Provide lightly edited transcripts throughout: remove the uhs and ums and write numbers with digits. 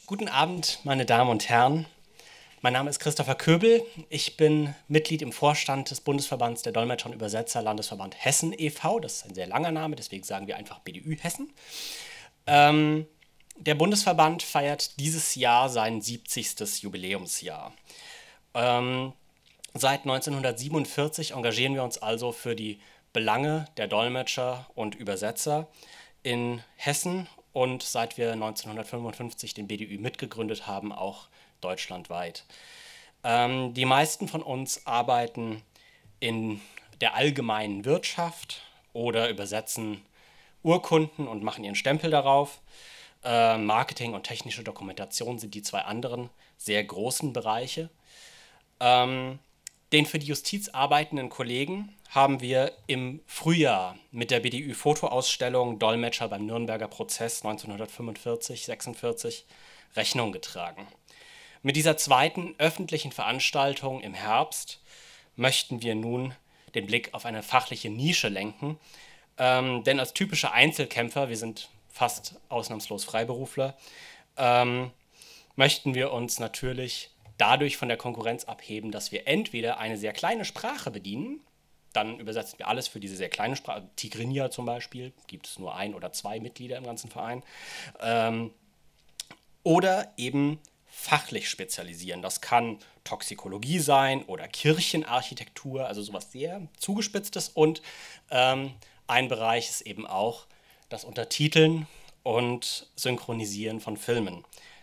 Guten Abend, meine Damen und Herren. Mein Name ist Christopher Köbel. Ich bin Mitglied im Vorstand des Bundesverbands der Dolmetscher und Übersetzer Landesverband Hessen e.V. Das ist ein sehr langer Name, deswegen sagen wir einfach BDÜ Hessen. Der Bundesverband feiert dieses Jahr sein 70. Jubiläumsjahr. Seit 1947 engagieren wir uns also für die Belange der Dolmetscher und Übersetzer in Hessen und seit wir 1955 den BDÜ mitgegründet haben, auch deutschlandweit. Die meisten von uns arbeiten in der allgemeinen Wirtschaft oder übersetzen Urkunden und machen ihren Stempel darauf. Marketing und technische Dokumentation sind die zwei anderen sehr großen Bereiche. Den für die Justiz arbeitenden Kollegen haben wir im Frühjahr mit der BDÜ-Fotoausstellung Dolmetscher beim Nürnberger Prozess 1945/46 Rechnung getragen. Mit dieser zweiten öffentlichen Veranstaltung im Herbst möchten wir nun den Blick auf eine fachliche Nische lenken, denn als typische Einzelkämpfer, wir sind fast ausnahmslos Freiberufler, möchten wir uns natürlich dadurch von der Konkurrenz abheben, dass wir entweder eine sehr kleine Sprache bedienen, dann übersetzen wir alles für diese sehr kleine Sprache, Tigrinya zum Beispiel, gibt es nur 1 oder 2 Mitglieder im ganzen Verein, oder eben fachlich spezialisieren. Das kann Toxikologie sein oder Kirchenarchitektur, also sowas sehr Zugespitztes, und ein Bereich ist eben auch das Untertiteln und Synchronisieren von Filmen.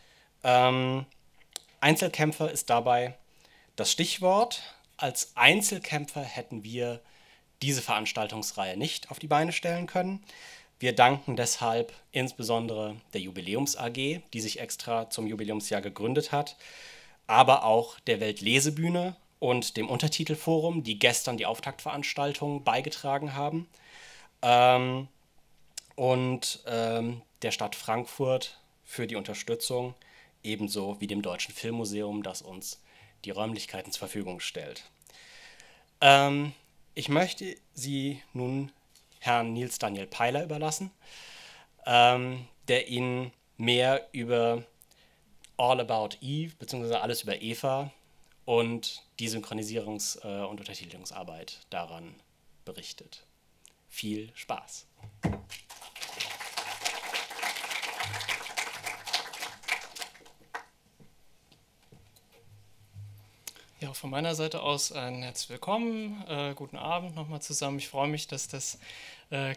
Einzelkämpfer ist dabei das Stichwort. Als Einzelkämpfer hätten wir diese Veranstaltungsreihe nicht auf die Beine stellen können. Wir danken deshalb insbesondere der Jubiläums AG, die sich extra zum Jubiläumsjahr gegründet hat, aber auch der Weltlesebühne und dem Untertitelforum, die gestern die Auftaktveranstaltung beigetragen haben, und der Stadt Frankfurt für die Unterstützung, ebenso wie dem Deutschen Filmmuseum, das uns die Räumlichkeiten zur Verfügung stellt. Ich möchte Sie nun Herrn Nils Daniel Peiler überlassen, der Ihnen mehr über All About Eve bzw. alles über Eva und die Synchronisierungs- und Untertitelungsarbeit daran berichtet. Viel Spaß! Ja, von meiner Seite aus ein herzlich willkommen, guten Abend nochmal zusammen. Ich freue mich, dass das der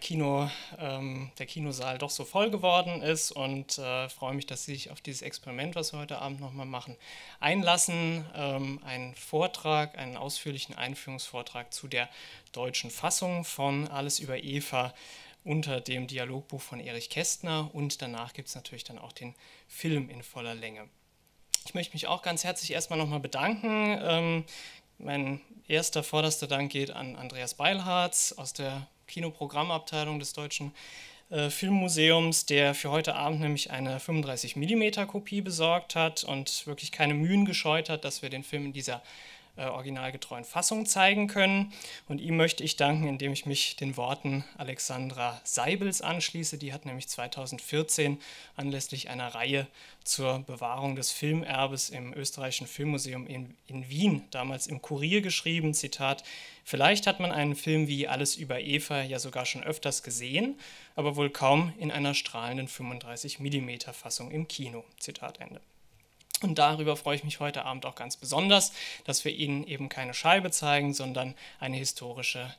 Kinosaal doch so voll geworden ist und freue mich, dass Sie sich auf dieses Experiment, was wir heute Abend nochmal machen, einlassen. Einen Vortrag, einen ausführlichen Einführungsvortrag zu der deutschen Fassung von Alles über Eva unter dem Dialogbuch von Erich Kästner, und danach gibt es natürlich dann auch den Film in voller Länge. Ich möchte mich auch ganz herzlich erstmal nochmal bedanken. Mein vorderster Dank geht an Andreas Beilharz aus der Kinoprogrammabteilung des Deutschen Filmmuseums, der für heute Abend nämlich eine 35 mm Kopie besorgt hat und wirklich keine Mühen gescheut hat, dass wir den Film in dieser originalgetreuen Fassung zeigen können. Und ihm möchte ich danken, indem ich mich den Worten Alexandra Seibels anschließe. Die hat nämlich 2014 anlässlich einer Reihe zur Bewahrung des Filmerbes im Österreichischen Filmmuseum in Wien damals im Kurier geschrieben, Zitat: Vielleicht hat man einen Film wie Alles über Eva ja sogar schon öfters gesehen, aber wohl kaum in einer strahlenden 35 mm Fassung im Kino. Zitat Ende. Und darüber freue ich mich heute Abend auch ganz besonders, dass wir Ihnen eben keine Scheibe zeigen, sondern eine historische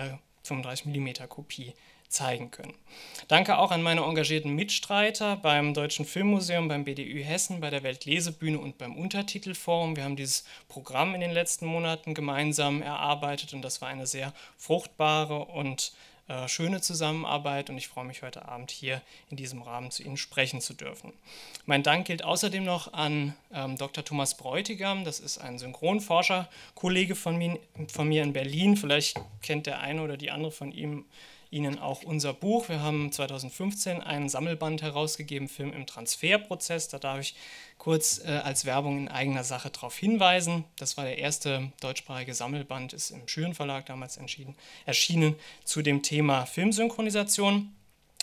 35 mm Kopie zeigen können. Danke auch an meine engagierten Mitstreiter beim Deutschen Filmmuseum, beim BDÜ Hessen, bei der Weltlesebühne und beim Untertitelforum. Wir haben dieses Programm in den letzten Monaten gemeinsam erarbeitet und das war eine sehr fruchtbare und schöne Zusammenarbeit, und ich freue mich, heute Abend hier in diesem Rahmen zu Ihnen sprechen zu dürfen. Mein Dank gilt außerdem noch an Dr. Thomas Bräutigam. Das ist ein Synchronforscher-Kollege von mir in Berlin. Vielleicht kennt der eine oder die andere von Ihnen auch unser Buch. Wir haben 2015 einen Sammelband herausgegeben, Film im Transferprozess. Da darf ich kurz als Werbung in eigener Sache darauf hinweisen. Das war der erste deutschsprachige Sammelband, ist im Schüren Verlag damals erschienen, zu dem Thema Filmsynchronisation.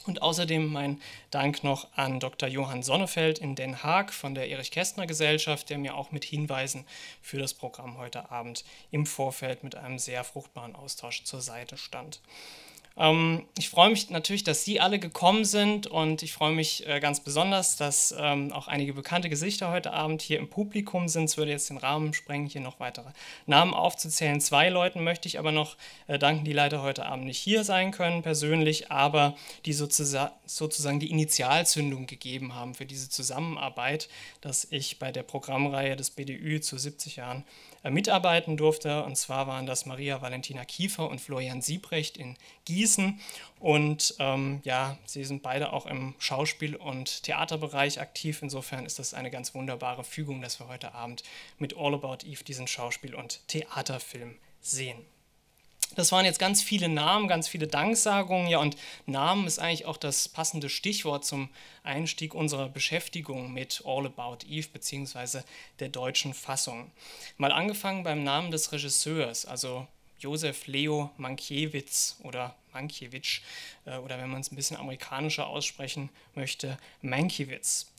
Und außerdem mein Dank noch an Dr. Johann Sonnefeld in Den Haag von der Erich-Kästner-Gesellschaft, der mir auch mit Hinweisen für das Programm heute Abend im Vorfeld mit einem sehr fruchtbaren Austausch zur Seite stand. Ich freue mich natürlich, dass Sie alle gekommen sind und ich freue mich ganz besonders, dass auch einige bekannte Gesichter heute Abend hier im Publikum sind. Es würde jetzt den Rahmen sprengen, hier noch weitere Namen aufzuzählen. 2 Leuten möchte ich aber noch danken, die leider heute Abend nicht hier sein können persönlich, aber die sozusagen die Initialzündung gegeben haben für diese Zusammenarbeit, dass ich bei der Programmreihe des BDÜ zu 70 Jahren mitarbeiten durfte. Und zwar waren das Maria Valentina Kiefer und Florian Siebrecht in Gießen. Und ja, sie sind beide auch im Schauspiel- und Theaterbereich aktiv. Insofern ist das eine ganz wunderbare Fügung, dass wir heute Abend mit All About Eve diesen Schauspiel- und Theaterfilm sehen. Das waren jetzt ganz viele Namen, ganz viele Danksagungen. Ja, und Namen ist eigentlich auch das passende Stichwort zum Einstieg unserer Beschäftigung mit All About Eve bzw. der deutschen Fassung. Mal angefangen beim Namen des Regisseurs, also Josef Leo Mankiewicz oder Mankiewicz oder wenn man es ein bisschen amerikanischer aussprechen möchte, Mankiewicz.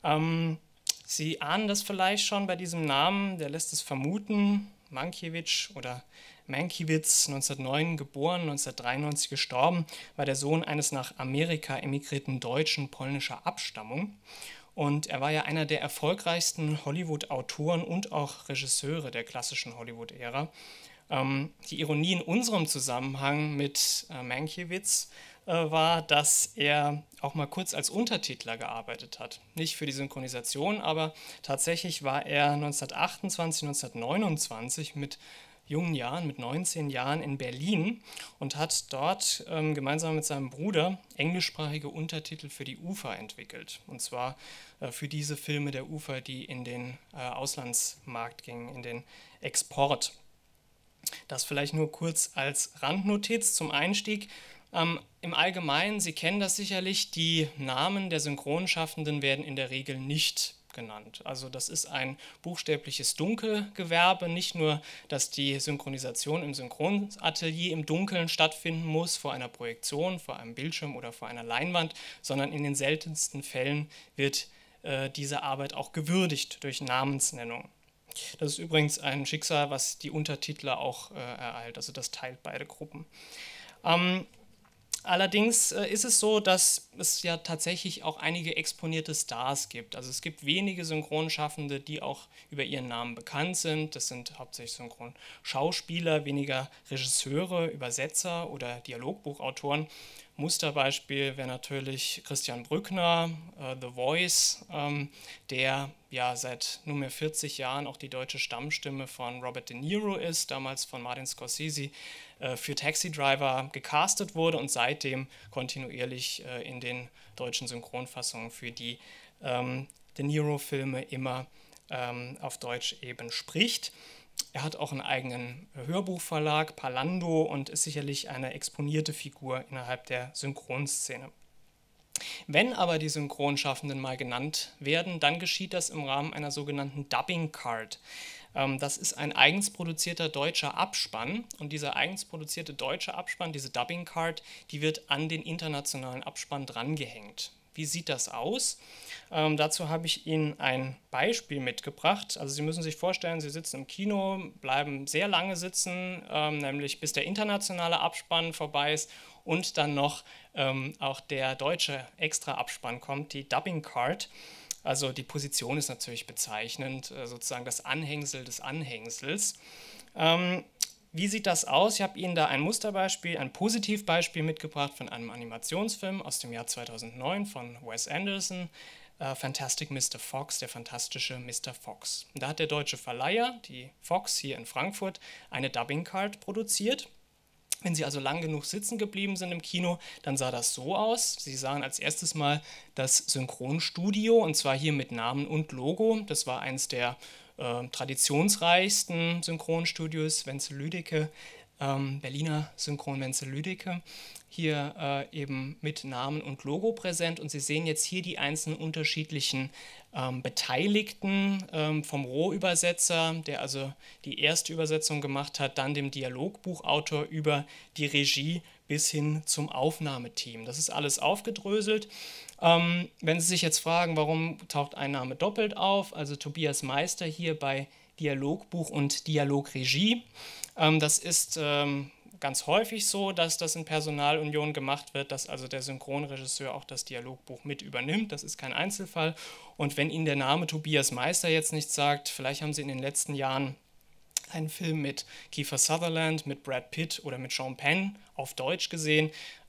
Sie ahnen das vielleicht schon bei diesem Namen, der lässt es vermuten, Mankiewicz oder Mankiewicz, 1909 geboren, 1993 gestorben, war der Sohn eines nach Amerika emigrierten Deutschen polnischer Abstammung. Und er war ja einer der erfolgreichsten Hollywood-Autoren und auch Regisseure der klassischen Hollywood-Ära. Die Ironie in unserem Zusammenhang mit Mankiewicz war, dass er auch mal kurz als Untertitler gearbeitet hat. Nicht für die Synchronisation, aber tatsächlich war er 1928, 1929 mit jungen Jahren, mit 19 Jahren in Berlin und hat dort gemeinsam mit seinem Bruder englischsprachige Untertitel für die UFA entwickelt. Und zwar für diese Filme der UFA, die in den Auslandsmarkt gingen, in den Export. Das vielleicht nur kurz als Randnotiz zum Einstieg. Im Allgemeinen, Sie kennen das sicherlich, die Namen der Synchronschaffenden werden in der Regel nicht genannt. Also das ist ein buchstäbliches Dunkelgewerbe, nicht nur, dass die Synchronisation im Synchronatelier im Dunkeln stattfinden muss, vor einer Projektion, vor einem Bildschirm oder vor einer Leinwand, sondern in den seltensten Fällen wird diese Arbeit auch gewürdigt durch Namensnennung. Das ist übrigens ein Schicksal, was die Untertitler auch ereilt, also das teilt beide Gruppen. Allerdings ist es so, dass es ja tatsächlich auch einige exponierte Stars gibt. Also es gibt wenige Synchronschaffende, die auch über ihren Namen bekannt sind. Das sind hauptsächlich Synchronschauspieler, weniger Regisseure, Übersetzer oder Dialogbuchautoren. Musterbeispiel wäre natürlich Christian Brückner, The Voice, der ja seit nunmehr 40 Jahren auch die deutsche Stammstimme von Robert De Niro ist, damals von Martin Scorsese für Taxi Driver gecastet wurde und seitdem kontinuierlich in den deutschen Synchronfassungen für die De Niro-Filme immer auf Deutsch eben spricht. Er hat auch einen eigenen Hörbuchverlag, Palando, und ist sicherlich eine exponierte Figur innerhalb der Synchronszene. Wenn aber die Synchronschaffenden mal genannt werden, dann geschieht das im Rahmen einer sogenannten Dubbing Card. Das ist ein eigens produzierter deutscher Abspann und dieser eigens produzierte deutsche Abspann, diese Dubbing Card, die wird an den internationalen Abspann drangehängt. Wie sieht das aus? Dazu habe ich Ihnen ein Beispiel mitgebracht. Also Sie müssen sich vorstellen, Sie sitzen im Kino, bleiben sehr lange sitzen, nämlich bis der internationale Abspann vorbei ist und dann noch auch der deutsche Extra-Abspann kommt, die Dubbing Card. Also die Position ist natürlich bezeichnend, sozusagen das Anhängsel des Anhängsels. Wie sieht das aus? Ich habe Ihnen da ein Musterbeispiel, ein Positivbeispiel mitgebracht von einem Animationsfilm aus dem Jahr 2009 von Wes Anderson, Fantastic Mr. Fox, der fantastische Mr. Fox. Und da hat der deutsche Verleiher, die Fox hier in Frankfurt, eine Dubbing Card produziert. Wenn Sie also lang genug sitzen geblieben sind im Kino, dann sah das so aus. Sie sahen als erstes mal das Synchronstudio, und zwar hier mit Namen und Logo. Das war eines der traditionsreichsten Synchronstudios, Wenzel Lüdecke Berliner Synchron Menzel Lüdecke, hier eben mit Namen und Logo präsent. Und Sie sehen jetzt hier die einzelnen unterschiedlichen Beteiligten, vom Rohübersetzer, der also die erste Übersetzung gemacht hat, dann dem Dialogbuchautor über die Regie bis hin zum Aufnahmeteam. Das ist alles aufgedröselt. Wenn Sie sich jetzt fragen, warum taucht ein Name doppelt auf, also Tobias Meister hier bei Dialogbuch und Dialogregie. Das ist ganz häufig so, dass das in Personalunion gemacht wird, dass also der Synchronregisseur auch das Dialogbuch mit übernimmt. Das ist kein Einzelfall. Und wenn Ihnen der Name Tobias Meister jetzt nichts sagt, vielleicht haben Sie in den letzten Jahren einen Film mit Kiefer Sutherland, mit Brad Pitt oder mit Sean Penn auf Deutsch gesehen.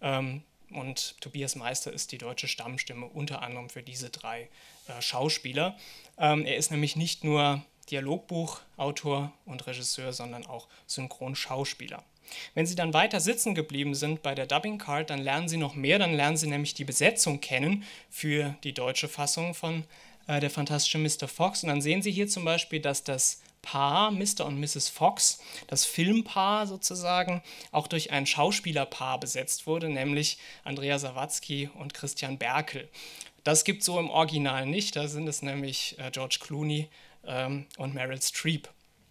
Und Tobias Meister ist die deutsche Stammstimme unter anderem für diese drei Schauspieler. Er ist nämlich nicht nur Dialogbuchautor und Regisseur, sondern auch Synchronschauspieler. Wenn Sie dann weiter sitzen geblieben sind bei der Dubbing Card, dann lernen Sie noch mehr, dann lernen Sie nämlich die Besetzung kennen für die deutsche Fassung von Der fantastische Mr. Fox. Und dann sehen Sie hier zum Beispiel, dass das Paar, Mr. und Mrs. Fox, das Filmpaar sozusagen, auch durch ein Schauspielerpaar besetzt wurde, nämlich Andrea Sawatzki und Christian Berkel. Das gibt es so im Original nicht, da sind es nämlich George Clooney und Meryl Streep.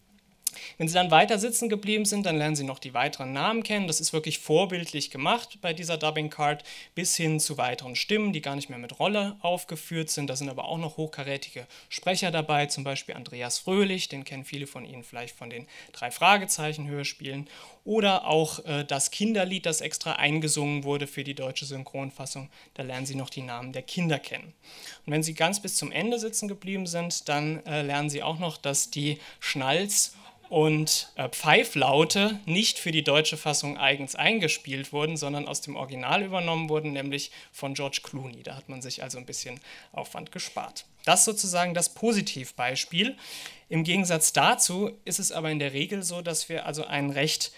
Wenn Sie dann weiter sitzen geblieben sind, dann lernen Sie noch die weiteren Namen kennen. Das ist wirklich vorbildlich gemacht bei dieser Dubbing Card, bis hin zu weiteren Stimmen, die gar nicht mehr mit Rolle aufgeführt sind. Da sind aber auch noch hochkarätige Sprecher dabei, zum Beispiel Andreas Fröhlich, den kennen viele von Ihnen vielleicht von den 3-Fragezeichen-Hörspielen. Oder auch das Kinderlied, das extra eingesungen wurde für die deutsche Synchronfassung. Da lernen Sie noch die Namen der Kinder kennen. Und wenn Sie ganz bis zum Ende sitzen geblieben sind, dann lernen Sie auch noch, dass die Schnalz- und Pfeiflaute nicht für die deutsche Fassung eigens eingespielt wurden, sondern aus dem Original übernommen wurden, nämlich von George Clooney. Da hat man sich also ein bisschen Aufwand gespart. Das ist sozusagen das Positivbeispiel. Im Gegensatz dazu ist es aber in der Regel so, dass wir also einen recht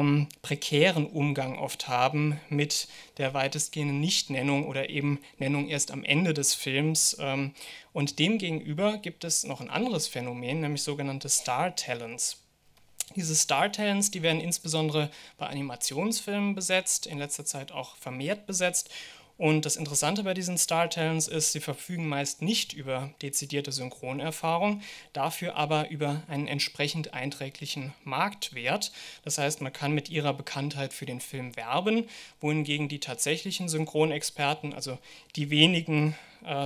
prekären Umgang oft haben mit der weitestgehenden Nichtnennung oder eben Nennung erst am Ende des Films. Und demgegenüber gibt es noch ein anderes Phänomen, nämlich sogenannte Star Talents. Diese Star Talents, die werden insbesondere bei Animationsfilmen besetzt, in letzter Zeit auch vermehrt besetzt. Und das Interessante bei diesen Star Talents ist, sie verfügen meist nicht über dezidierte Synchronerfahrung, dafür aber über einen entsprechend einträglichen Marktwert. Das heißt, man kann mit ihrer Bekanntheit für den Film werben, wohingegen die tatsächlichen Synchronexperten, also die wenigen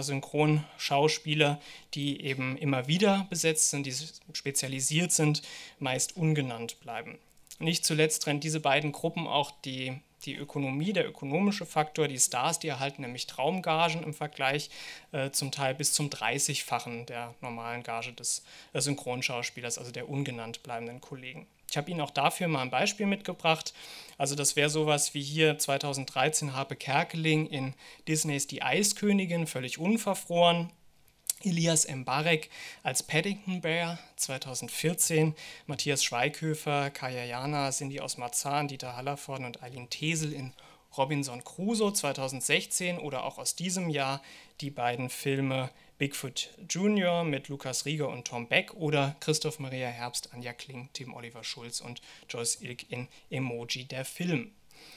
Synchronschauspieler, die eben immer wieder besetzt sind, die spezialisiert sind, meist ungenannt bleiben. Nicht zuletzt trennt diese beiden Gruppen auch die Ökonomie, der ökonomische Faktor. Die Stars, die erhalten nämlich Traumgagen im Vergleich zum Teil bis zum 30-fachen der normalen Gage des Synchronschauspielers, also der ungenannt bleibenden Kollegen. Ich habe Ihnen auch dafür mal ein Beispiel mitgebracht. Also das wäre sowas wie hier 2013 Harpe Kerkeling in Disneys Die Eiskönigin, völlig unverfroren. Elias Mbarek als Paddington Bear 2014, Matthias Schweighöfer, Kaya Jana, Cindy aus Marzahn, Dieter Hallervorden und Eileen Tesel in Robinson Crusoe 2016 oder auch aus diesem Jahr die beiden Filme Bigfoot Jr. mit Lukas Rieger und Tom Beck oder Christoph Maria Herbst, Anja Kling, Tim Oliver Schulz und Joyce Ilk in Emoji der Film.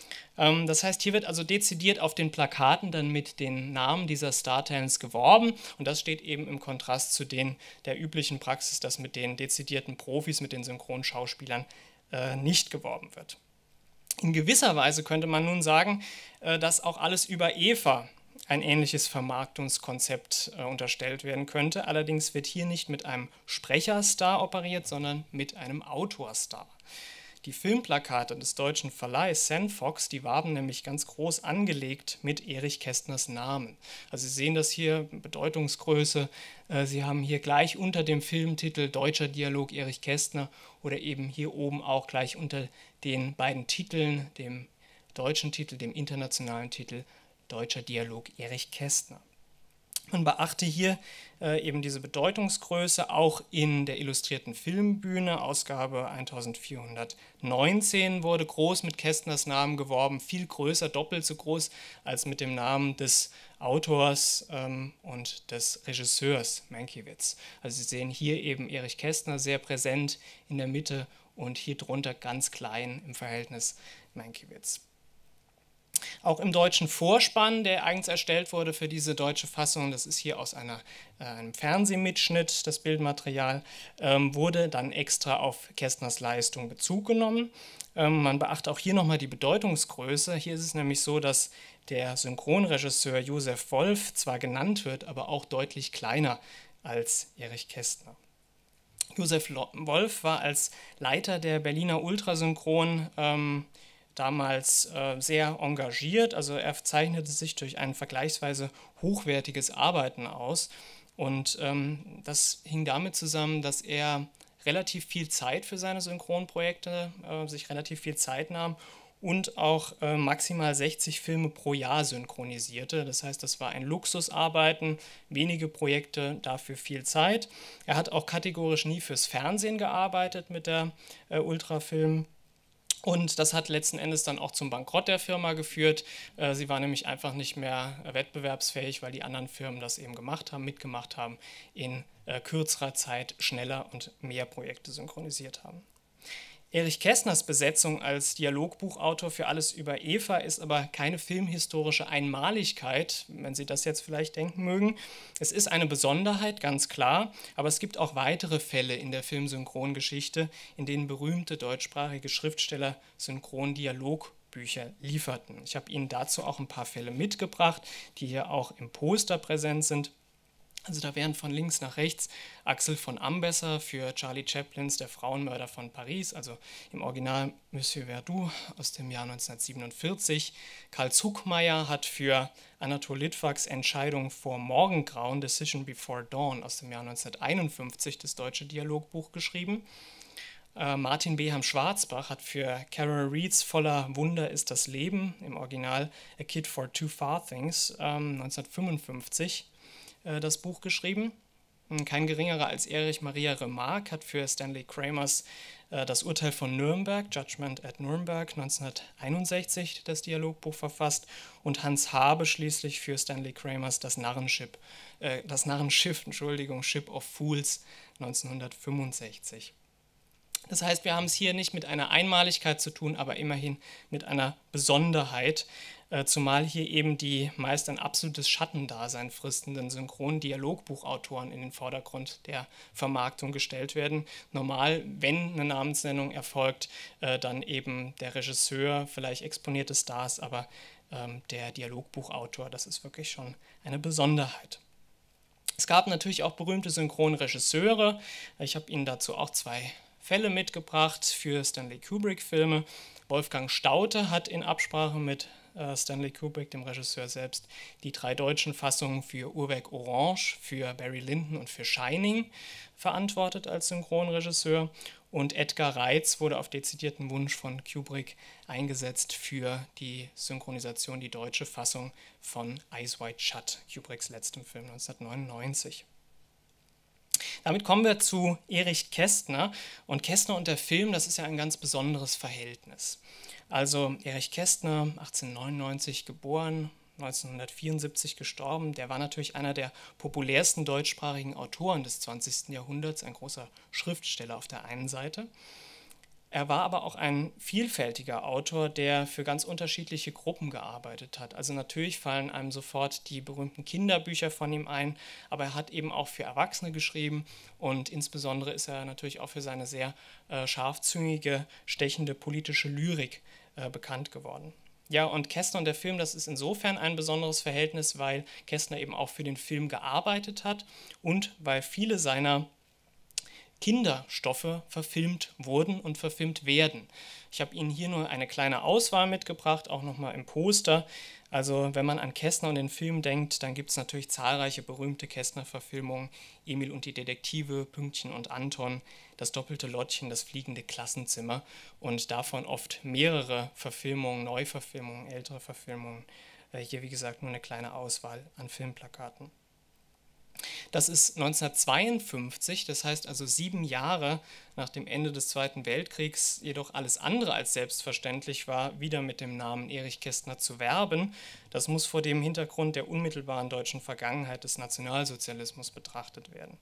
Das heißt, hier wird also dezidiert auf den Plakaten dann mit den Namen dieser Star-Talents geworben und das steht eben im Kontrast zu der üblichen Praxis, dass mit den dezidierten Profis, mit den Synchronschauspielern nicht geworben wird. In gewisser Weise könnte man nun sagen, dass auch alles über Eva ein ähnliches Vermarktungskonzept unterstellt werden könnte. Allerdings wird hier nicht mit einem Sprecherstar operiert, sondern mit einem Autorstar. Die Filmplakate des deutschen Verleihs Sandfox, die warben nämlich ganz groß angelegt mit Erich Kästners Namen. Also Sie sehen das hier, Bedeutungsgröße. Sie haben hier gleich unter dem Filmtitel Deutscher Dialog Erich Kästner oder eben hier oben auch gleich unter den beiden Titeln, dem deutschen Titel, dem internationalen Titel Deutscher Dialog Erich Kästner. Man beachte hier eben diese Bedeutungsgröße auch in der Illustrierten Filmbühne. Ausgabe 1419 wurde groß mit Kästners Namen geworben, viel größer, doppelt so groß als mit dem Namen des Autors und des Regisseurs Mankiewicz. Also Sie sehen hier eben Erich Kästner sehr präsent in der Mitte und hier drunter ganz klein im Verhältnis Mankiewicz. Auch im deutschen Vorspann, der eigens erstellt wurde für diese deutsche Fassung, das ist hier aus einem Fernsehmitschnitt, das Bildmaterial, wurde dann extra auf Kästners Leistung Bezug genommen. Man beachte auch hier nochmal die Bedeutungsgröße. Hier ist es nämlich so, dass der Synchronregisseur Josef Wolf zwar genannt wird, aber auch deutlich kleiner als Erich Kästner. Josef Wolf war als Leiter der Berliner Ultrasynchron damals sehr engagiert, also er zeichnete sich durch ein vergleichsweise hochwertiges Arbeiten aus und das hing damit zusammen, dass er relativ viel Zeit für seine Synchronprojekte, sich relativ viel Zeit nahm und auch maximal 60 Filme pro Jahr synchronisierte. Das heißt, das war ein Luxusarbeiten, wenige Projekte, dafür viel Zeit. Er hat auch kategorisch nie fürs Fernsehen gearbeitet mit der Ultrafilm. Und das hat letzten Endes dann auch zum Bankrott der Firma geführt. Sie war nämlich einfach nicht mehr wettbewerbsfähig, weil die anderen Firmen das eben mitgemacht haben, in kürzerer Zeit schneller und mehr Projekte synchronisiert haben. Erich Kästners Besetzung als Dialogbuchautor für Alles über Eva ist aber keine filmhistorische Einmaligkeit, wenn Sie das jetzt vielleicht denken mögen. Es ist eine Besonderheit, ganz klar, aber es gibt auch weitere Fälle in der Filmsynchrongeschichte, in denen berühmte deutschsprachige Schriftsteller Synchrondialogbücher lieferten. Ich habe Ihnen dazu auch ein paar Fälle mitgebracht, die hier auch im Poster präsent sind. Also da wären von links nach rechts Axel von Ambesser für Charlie Chaplins Der Frauenmörder von Paris, also im Original Monsieur Verdoux aus dem Jahr 1947. Karl Zuckmayer hat für Anatol Litvaks Entscheidung vor Morgengrauen, Decision Before Dawn aus dem Jahr 1951 das deutsche Dialogbuch geschrieben. Martin Beham Schwarzbach hat für Carol Reeds Voller Wunder ist das Leben, im Original A Kid for Two Farthings 1955 das Buch geschrieben. Kein geringerer als Erich Maria Remarque hat für Stanley Kramers das Urteil von Nürnberg, Judgment at Nuremberg 1961 das Dialogbuch verfasst und Hans Habe schließlich für Stanley Kramers das Narrenschiff, Ship of Fools 1965. Das heißt, wir haben es hier nicht mit einer Einmaligkeit zu tun, aber immerhin mit einer Besonderheit, zumal hier eben die meist ein absolutes Schattendasein fristenden Synchron-Dialogbuchautoren in den Vordergrund der Vermarktung gestellt werden. Normal, wenn eine Namensnennung erfolgt, dann eben der Regisseur, vielleicht exponierte Stars, aber der Dialogbuchautor, das ist wirklich schon eine Besonderheit. Es gab natürlich auch berühmte Synchronregisseure. Ich habe Ihnen dazu auch zwei Fälle mitgebracht für Stanley Kubrick-Filme. Wolfgang Staudte hat in Absprache mit Stanley Kubrick, dem Regisseur selbst, die 3 deutschen Fassungen für Uhrwerk Orange, für Barry Lyndon und für Shining verantwortet als Synchronregisseur. Und Edgar Reitz wurde auf dezidierten Wunsch von Kubrick eingesetzt für die Synchronisation, die deutsche Fassung von Eyes Wide Shut, Kubricks letztem Film 1999. Damit kommen wir zu Erich Kästner. Und Kästner und der Film, das ist ja ein ganz besonderes Verhältnis. Also Erich Kästner, 1899 geboren, 1974 gestorben, der war natürlich einer der populärsten deutschsprachigen Autoren des 20. Jahrhunderts, ein großer Schriftsteller auf der einen Seite. Er war aber auch ein vielfältiger Autor, der für ganz unterschiedliche Gruppen gearbeitet hat. Also natürlich fallen einem sofort die berühmten Kinderbücher von ihm ein, aber er hat eben auch für Erwachsene geschrieben und insbesondere ist er natürlich auch für seine sehr scharfzüngige, stechende politische Lyrik bekannt geworden. Ja, und Kästner und der Film, das ist insofern ein besonderes Verhältnis, weil Kästner eben auch für den Film gearbeitet hat und weil viele seiner Kinderstoffe verfilmt wurden und verfilmt werden. Ich habe Ihnen hier nur eine kleine Auswahl mitgebracht, auch nochmal im Poster. Also wenn man an Kästner und den Film denkt, dann gibt es natürlich zahlreiche berühmte Kästner-Verfilmungen. Emil und die Detektive, Pünktchen und Anton, Das doppelte Lottchen, Das fliegende Klassenzimmer und davon oft mehrere Verfilmungen, Neuverfilmungen, ältere Verfilmungen. Hier wie gesagt nur eine kleine Auswahl an Filmplakaten. Das ist 1952, das heißt also 7 Jahre nach dem Ende des Zweiten Weltkriegs, jedoch alles andere als selbstverständlich war, wieder mit dem Namen Erich Kästner zu werben. Das muss vor dem Hintergrund der unmittelbaren deutschen Vergangenheit des Nationalsozialismus betrachtet werden.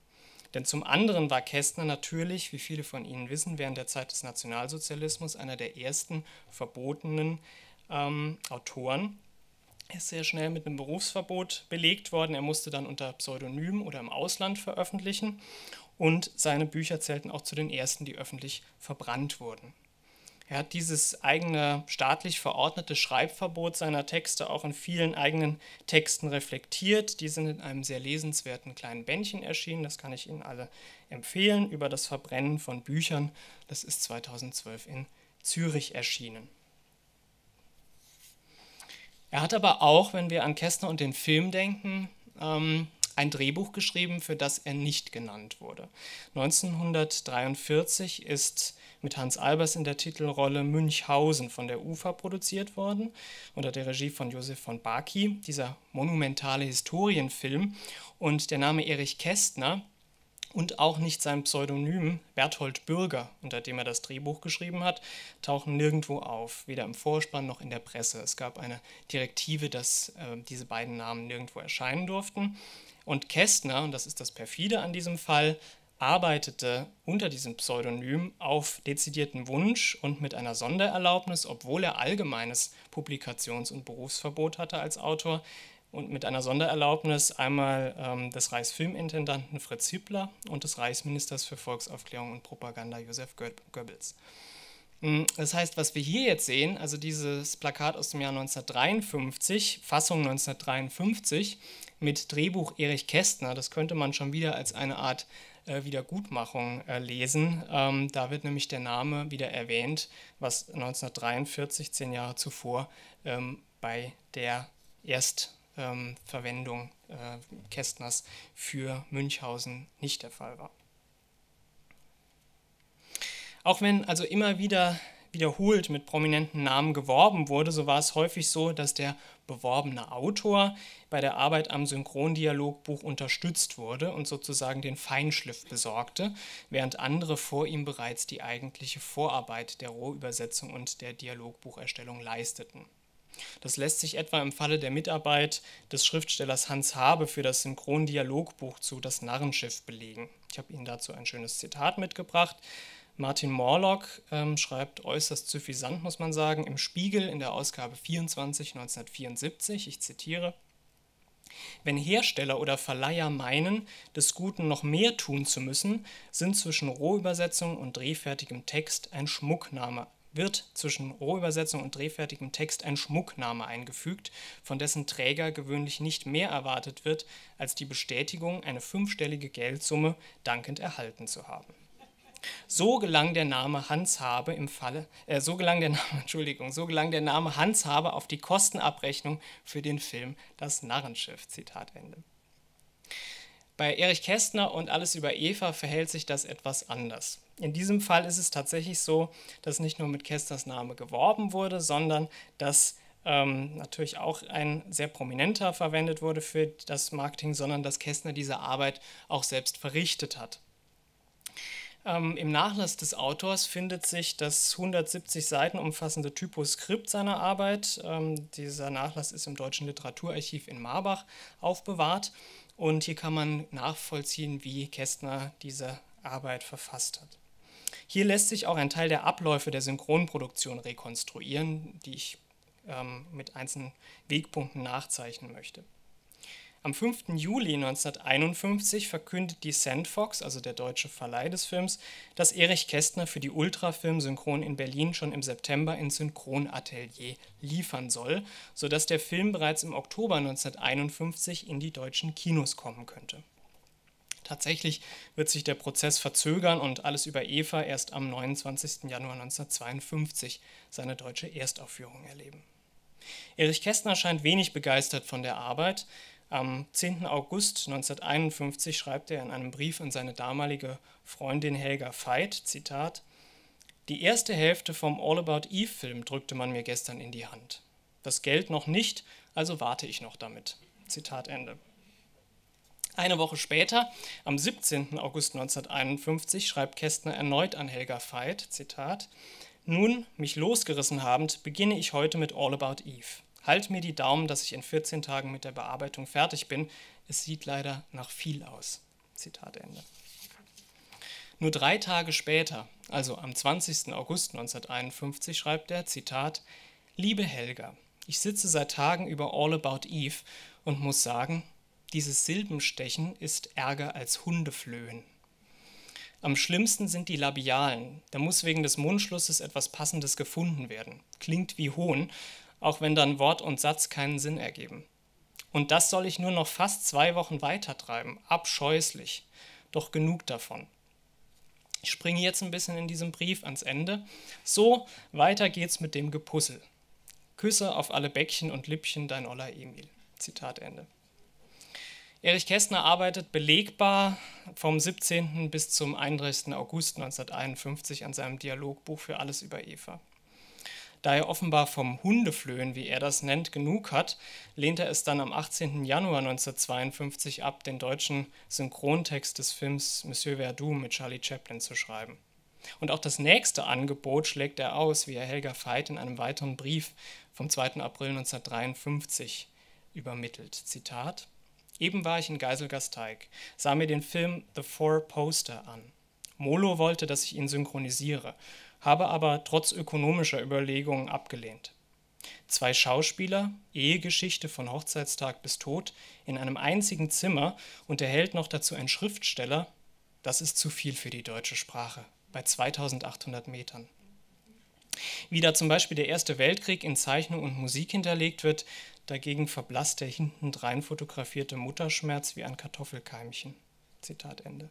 Denn zum anderen war Kästner natürlich, wie viele von Ihnen wissen, während der Zeit des Nationalsozialismus einer der ersten verbotenen Autoren. Er ist sehr schnell mit einem Berufsverbot belegt worden. Er musste dann unter Pseudonym oder im Ausland veröffentlichen und seine Bücher zählten auch zu den ersten, die öffentlich verbrannt wurden. Er hat dieses eigene staatlich verordnete Schreibverbot seiner Texte auch in vielen eigenen Texten reflektiert. Die sind in einem sehr lesenswerten kleinen Bändchen erschienen. Das kann ich Ihnen alle empfehlen, über das Verbrennen von Büchern. Das ist 2012 in Zürich erschienen. Er hat aber auch, wenn wir an Kästner und den Film denken, ein Drehbuch geschrieben, für das er nicht genannt wurde. 1943 ist mit Hans Albers in der Titelrolle Münchhausen von der UFA produziert worden, unter der Regie von Josef von Baki, dieser monumentale Historienfilm. Und der Name Erich Kästner und auch nicht sein Pseudonym Berthold Bürger, unter dem er das Drehbuch geschrieben hat, tauchen nirgendwo auf, weder im Vorspann noch in der Presse. Es gab eine Direktive, dass diese beiden Namen nirgendwo erscheinen durften. Und Kästner, und das ist das perfide an diesem Fall, arbeitete unter diesem Pseudonym auf dezidierten Wunsch und mit einer Sondererlaubnis, obwohl er allgemeines Publikations- und Berufsverbot hatte als Autor, und mit einer Sondererlaubnis einmal des Reichsfilmintendanten Fritz Hippler und des Reichsministers für Volksaufklärung und Propaganda Josef Goebbels. Das heißt, was wir hier jetzt sehen, also dieses Plakat aus dem Jahr 1953, Fassung 1953, mit Drehbuch Erich Kästner, das könnte man schon wieder als eine Art Wiedergutmachung lesen. Da wird nämlich der Name wieder erwähnt, was 1943, 10 Jahre zuvor, bei der Erstverwendung Kästners für Münchhausen nicht der Fall war. Auch wenn also immer wieder wiederholt mit prominenten Namen geworben wurde, so war es häufig so, dass der beworbene Autor bei der Arbeit am Synchrondialogbuch unterstützt wurde und sozusagen den Feinschliff besorgte, während andere vor ihm bereits die eigentliche Vorarbeit der Rohübersetzung und der Dialogbucherstellung leisteten. Das lässt sich etwa im Falle der Mitarbeit des Schriftstellers Hans Habe für das Synchrondialogbuch zu Das Narrenschiff belegen. Ich habe Ihnen dazu ein schönes Zitat mitgebracht. Martin Morlock schreibt äußerst suffisant, muss man sagen, im Spiegel in der Ausgabe 24 1974, ich zitiere: Wenn Hersteller oder Verleiher meinen, des Guten noch mehr tun zu müssen, sind zwischen Rohübersetzung und drehfertigem Text ein Schmuckname eingefügt, von dessen Träger gewöhnlich nicht mehr erwartet wird, als die Bestätigung, eine 5-stellige Geldsumme dankend erhalten zu haben. So gelang der Name Hans Habe auf die Kostenabrechnung für den Film Das Narrenschiff. Zitat Ende. Bei Erich Kästner und Alles über Eva verhält sich das etwas anders. In diesem Fall ist es tatsächlich so, dass nicht nur mit Kästners Name geworben wurde, sondern dass natürlich auch ein sehr prominenter verwendet wurde für das Marketing, sondern dass Kästner diese Arbeit auch selbst verrichtet hat. Im Nachlass des Autors findet sich das 170 Seiten umfassende Typoskript seiner Arbeit. Dieser Nachlass ist im Deutschen Literaturarchiv in Marbach aufbewahrt und hier kann man nachvollziehen, wie Kästner diese Arbeit verfasst hat. Hier lässt sich auch ein Teil der Abläufe der Synchronproduktion rekonstruieren, die ich mit einzelnen Wegpunkten nachzeichnen möchte. Am 5. Juli 1951 verkündet die Sandfox, also der deutsche Verleih des Films, dass Erich Kästner für die Ultrafilm Synchron in Berlin schon im September ins Synchronatelier liefern soll, sodass der Film bereits im Oktober 1951 in die deutschen Kinos kommen könnte. Tatsächlich wird sich der Prozess verzögern und Alles über Eva erst am 29. Januar 1952 seine deutsche Erstaufführung erleben. Erich Kästner scheint wenig begeistert von der Arbeit. Am 10. August 1951 schreibt er in einem Brief an seine damalige Freundin Helga Veit, Zitat: Die erste Hälfte vom All About Eve-Film drückte man mir gestern in die Hand. Das Geld noch nicht, also warte ich noch damit. Zitat Ende. Eine Woche später, am 17. August 1951, schreibt Kästner erneut an Helga Veit, Zitat: Nun, mich losgerissen habend, beginne ich heute mit All About Eve. Halt mir die Daumen, dass ich in 14 Tagen mit der Bearbeitung fertig bin. Es sieht leider nach viel aus. Zitat Ende. Nur 3 Tage später, also am 20. August 1951, schreibt er, Zitat, Liebe Helga, ich sitze seit Tagen über All About Eve und muss sagen, dieses Silbenstechen ist ärger als Hundeflöhen. Am schlimmsten sind die Labialen. Da muss wegen des Mundschlusses etwas Passendes gefunden werden. Klingt wie Hohn, auch wenn dann Wort und Satz keinen Sinn ergeben. Und das soll ich nur noch fast 2 Wochen weitertreiben. Abscheußlich. Doch genug davon. Ich springe jetzt ein bisschen in diesem Brief ans Ende. So, weiter geht's mit dem Gepussel. Küsse auf alle Bäckchen und Lippchen, dein Oller Emil. Zitat Ende. Erich Kästner arbeitet belegbar vom 17. bis zum 31. August 1951 an seinem Dialogbuch für Alles über Eva. Da er offenbar vom Hundeflöhen, wie er das nennt, genug hat, lehnt er es dann am 18. Januar 1952 ab, den deutschen Synchrontext des Films Monsieur Verdoux mit Charlie Chaplin zu schreiben. Und auch das nächste Angebot schlägt er aus, wie er Helga Veit in einem weiteren Brief vom 2. April 1953 übermittelt. Zitat: Eben war ich in Geiselgasteig, sah mir den Film The Four Poster an. Molo wollte, dass ich ihn synchronisiere, habe aber trotz ökonomischer Überlegungen abgelehnt. 2 Schauspieler, Ehegeschichte von Hochzeitstag bis Tod, in einem einzigen Zimmer und der Held noch dazu ein Schriftsteller, das ist zu viel für die deutsche Sprache, bei 2800 Metern. Wie da zum Beispiel der Erste Weltkrieg in Zeichnung und Musik hinterlegt wird, dagegen verblasst der hintendrein fotografierte Mutterschmerz wie ein Kartoffelkeimchen. Zitat Ende.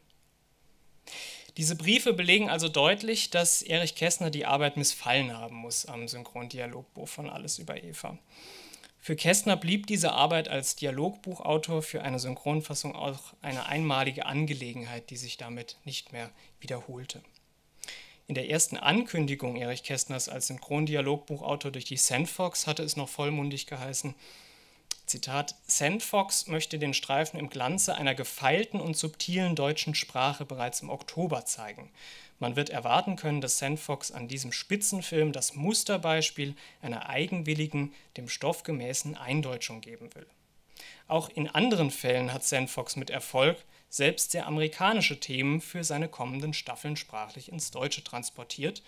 Diese Briefe belegen also deutlich, dass Erich Kästner die Arbeit missfallen haben muss am Synchrondialogbuch von Alles über Eva. Für Kästner blieb diese Arbeit als Dialogbuchautor für eine Synchronfassung auch eine einmalige Angelegenheit, die sich damit nicht mehr wiederholte. In der ersten Ankündigung Erich Kästners als Synchrondialogbuchautor durch die Sandfox hatte es noch vollmundig geheißen, Zitat, Sandfox möchte den Streifen im Glanze einer gefeilten und subtilen deutschen Sprache bereits im Oktober zeigen. Man wird erwarten können, dass Sandfox an diesem Spitzenfilm das Musterbeispiel einer eigenwilligen, dem Stoff gemäßen Eindeutschung geben will. Auch in anderen Fällen hat Sandfox mit Erfolg selbst sehr amerikanische Themen für seine kommenden Staffeln sprachlich ins Deutsche transponiert,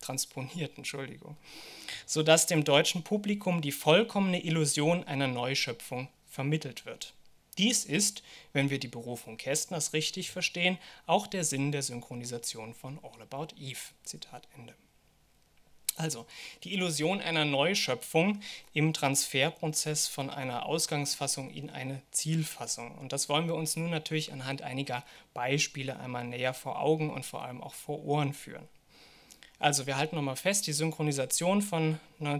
sodass dem deutschen Publikum die vollkommene Illusion einer Neuschöpfung vermittelt wird. Dies ist, wenn wir die Berufung Kästners richtig verstehen, auch der Sinn der Synchronisation von All About Eve. Zitat Ende. Also, die Illusion einer Neuschöpfung im Transferprozess von einer Ausgangsfassung in eine Zielfassung. Und das wollen wir uns nun natürlich anhand einiger Beispiele einmal näher vor Augen und vor allem auch vor Ohren führen. Also, wir halten nochmal fest, die Synchronisation von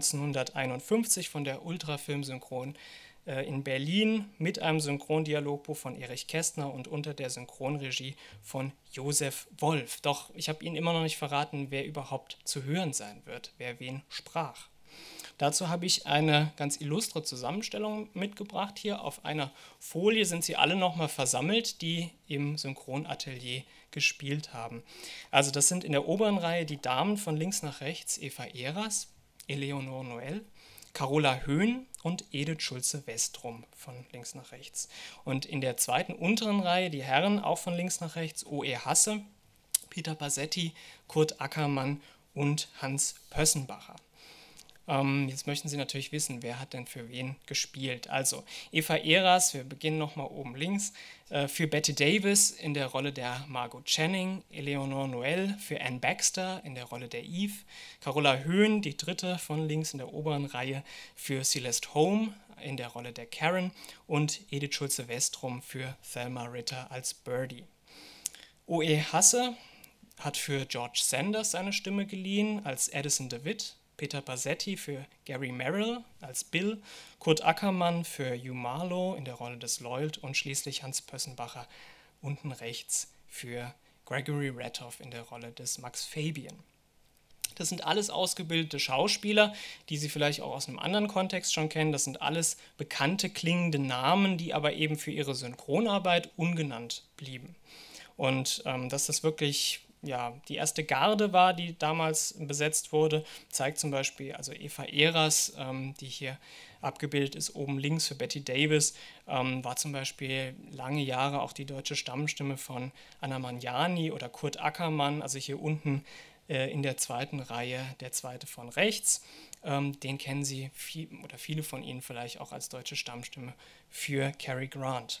1951 von der Ultrafilm Synchron in Berlin mit einem Synchrondialogbuch von Erich Kästner und unter der Synchronregie von Josef Wolf. Doch ich habe Ihnen immer noch nicht verraten, wer überhaupt zu hören sein wird, wer wen sprach. Dazu habe ich eine ganz illustre Zusammenstellung mitgebracht. Hier auf einer Folie sind sie alle nochmal versammelt, die im Synchronatelier gespielt haben. Also das sind in der oberen Reihe die Damen von links nach rechts, Eva Eras, Eleonore Noel, Carola Höhn und Edith Schulze-Westrum von links nach rechts. Und in der zweiten unteren Reihe die Herren, auch von links nach rechts, O.E. Hasse, Peter Bassetti, Kurt Ackermann und Hans Pössenbacher. Jetzt möchten Sie natürlich wissen, wer hat denn für wen gespielt. Also Eva Eras, wir beginnen nochmal oben links, für Bette Davis in der Rolle der Margot Channing, Eleonore Noel für Anne Baxter in der Rolle der Eve, Carola Höhn, die dritte von links in der oberen Reihe, für Celeste Holm in der Rolle der Karen und Edith Schulze-Westrum für Thelma Ritter als Birdie. O.E. Hasse hat für George Sanders seine Stimme geliehen als Addison DeWitt, Peter Bassetti für Gary Merrill als Bill, Kurt Ackermann für Hugh Marlowe in der Rolle des Lloyd und schließlich Hans Pössenbacher unten rechts für Gregory Ratoff in der Rolle des Max Fabian. Das sind alles ausgebildete Schauspieler, die Sie vielleicht auch aus einem anderen Kontext schon kennen. Das sind alles bekannte klingende Namen, die aber eben für ihre Synchronarbeit ungenannt blieben. Und dass das wirklich die erste Garde war, die damals besetzt wurde, zeigt zum Beispiel also Eva Eras, die hier abgebildet ist, oben links für Betty Davis, war zum Beispiel lange Jahre auch die deutsche Stammstimme von Anna Magnani oder Kurt Ackermann, also hier unten in der zweiten Reihe, der zweite von rechts. Den kennen Sie oder viele von Ihnen vielleicht auch als deutsche Stammstimme für Cary Grant.